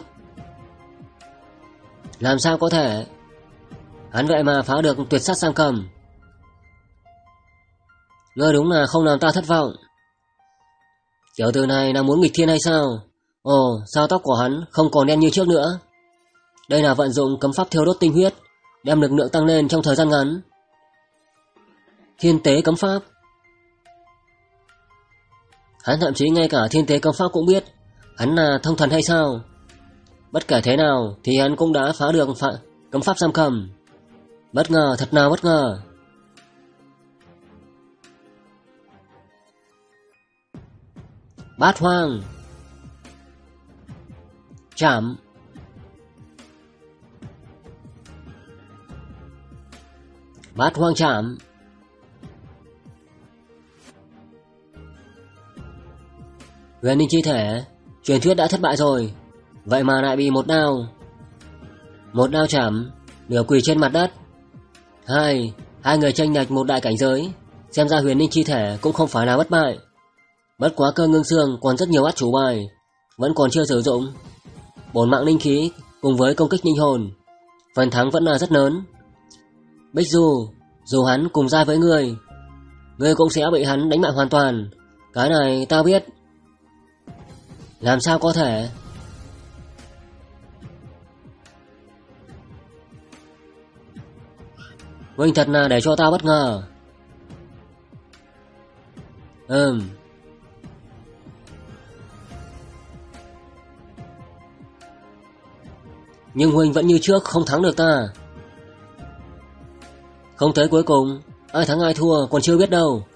Làm sao có thể? Hắn vậy mà phá được tuyệt sát sang cầm. Ngươi đúng là không làm ta thất vọng. Tiểu tử này đang muốn nghịch thiên hay sao? Ồ, sao tóc của hắn không còn đen như trước nữa? Đây là vận dụng cấm pháp thiêu đốt tinh huyết, đem lực lượng tăng lên trong thời gian ngắn. Thiên tế cấm pháp. Hắn thậm chí ngay cả thiên tế cấm pháp cũng biết. Hắn là thông thần hay sao? Bất kể thế nào thì hắn cũng đã phá được phá... cấm pháp giam cầm. Bất ngờ, thật nào bất ngờ. Bát hoang. Chảm. Bát hoang chảm. Huyền Ninh chi thể, truyền thuyết đã thất bại rồi, vậy mà lại bị một đao. Một đao chảm, nửa quỳ trên mặt đất. Hai, hai người chênh lệch một đại cảnh giới, xem ra Huyền Ninh chi thể cũng không phải là bất bại. Bất quá Cơ Ngưng Xương còn rất nhiều át chủ bài, vẫn còn chưa sử dụng. Bổn mạng linh khí cùng với công kích linh hồn, phần thắng vẫn là rất lớn. Bích Du, dù hắn cùng giai với ngươi, ngươi cũng sẽ bị hắn đánh bại hoàn toàn. Cái này tao biết. Làm sao có thể? Huynh thật là để cho tao bất ngờ. Ừm. Nhưng Huynh vẫn như trước không thắng được ta. Không tới cuối cùng, ai thắng ai thua còn chưa biết đâu.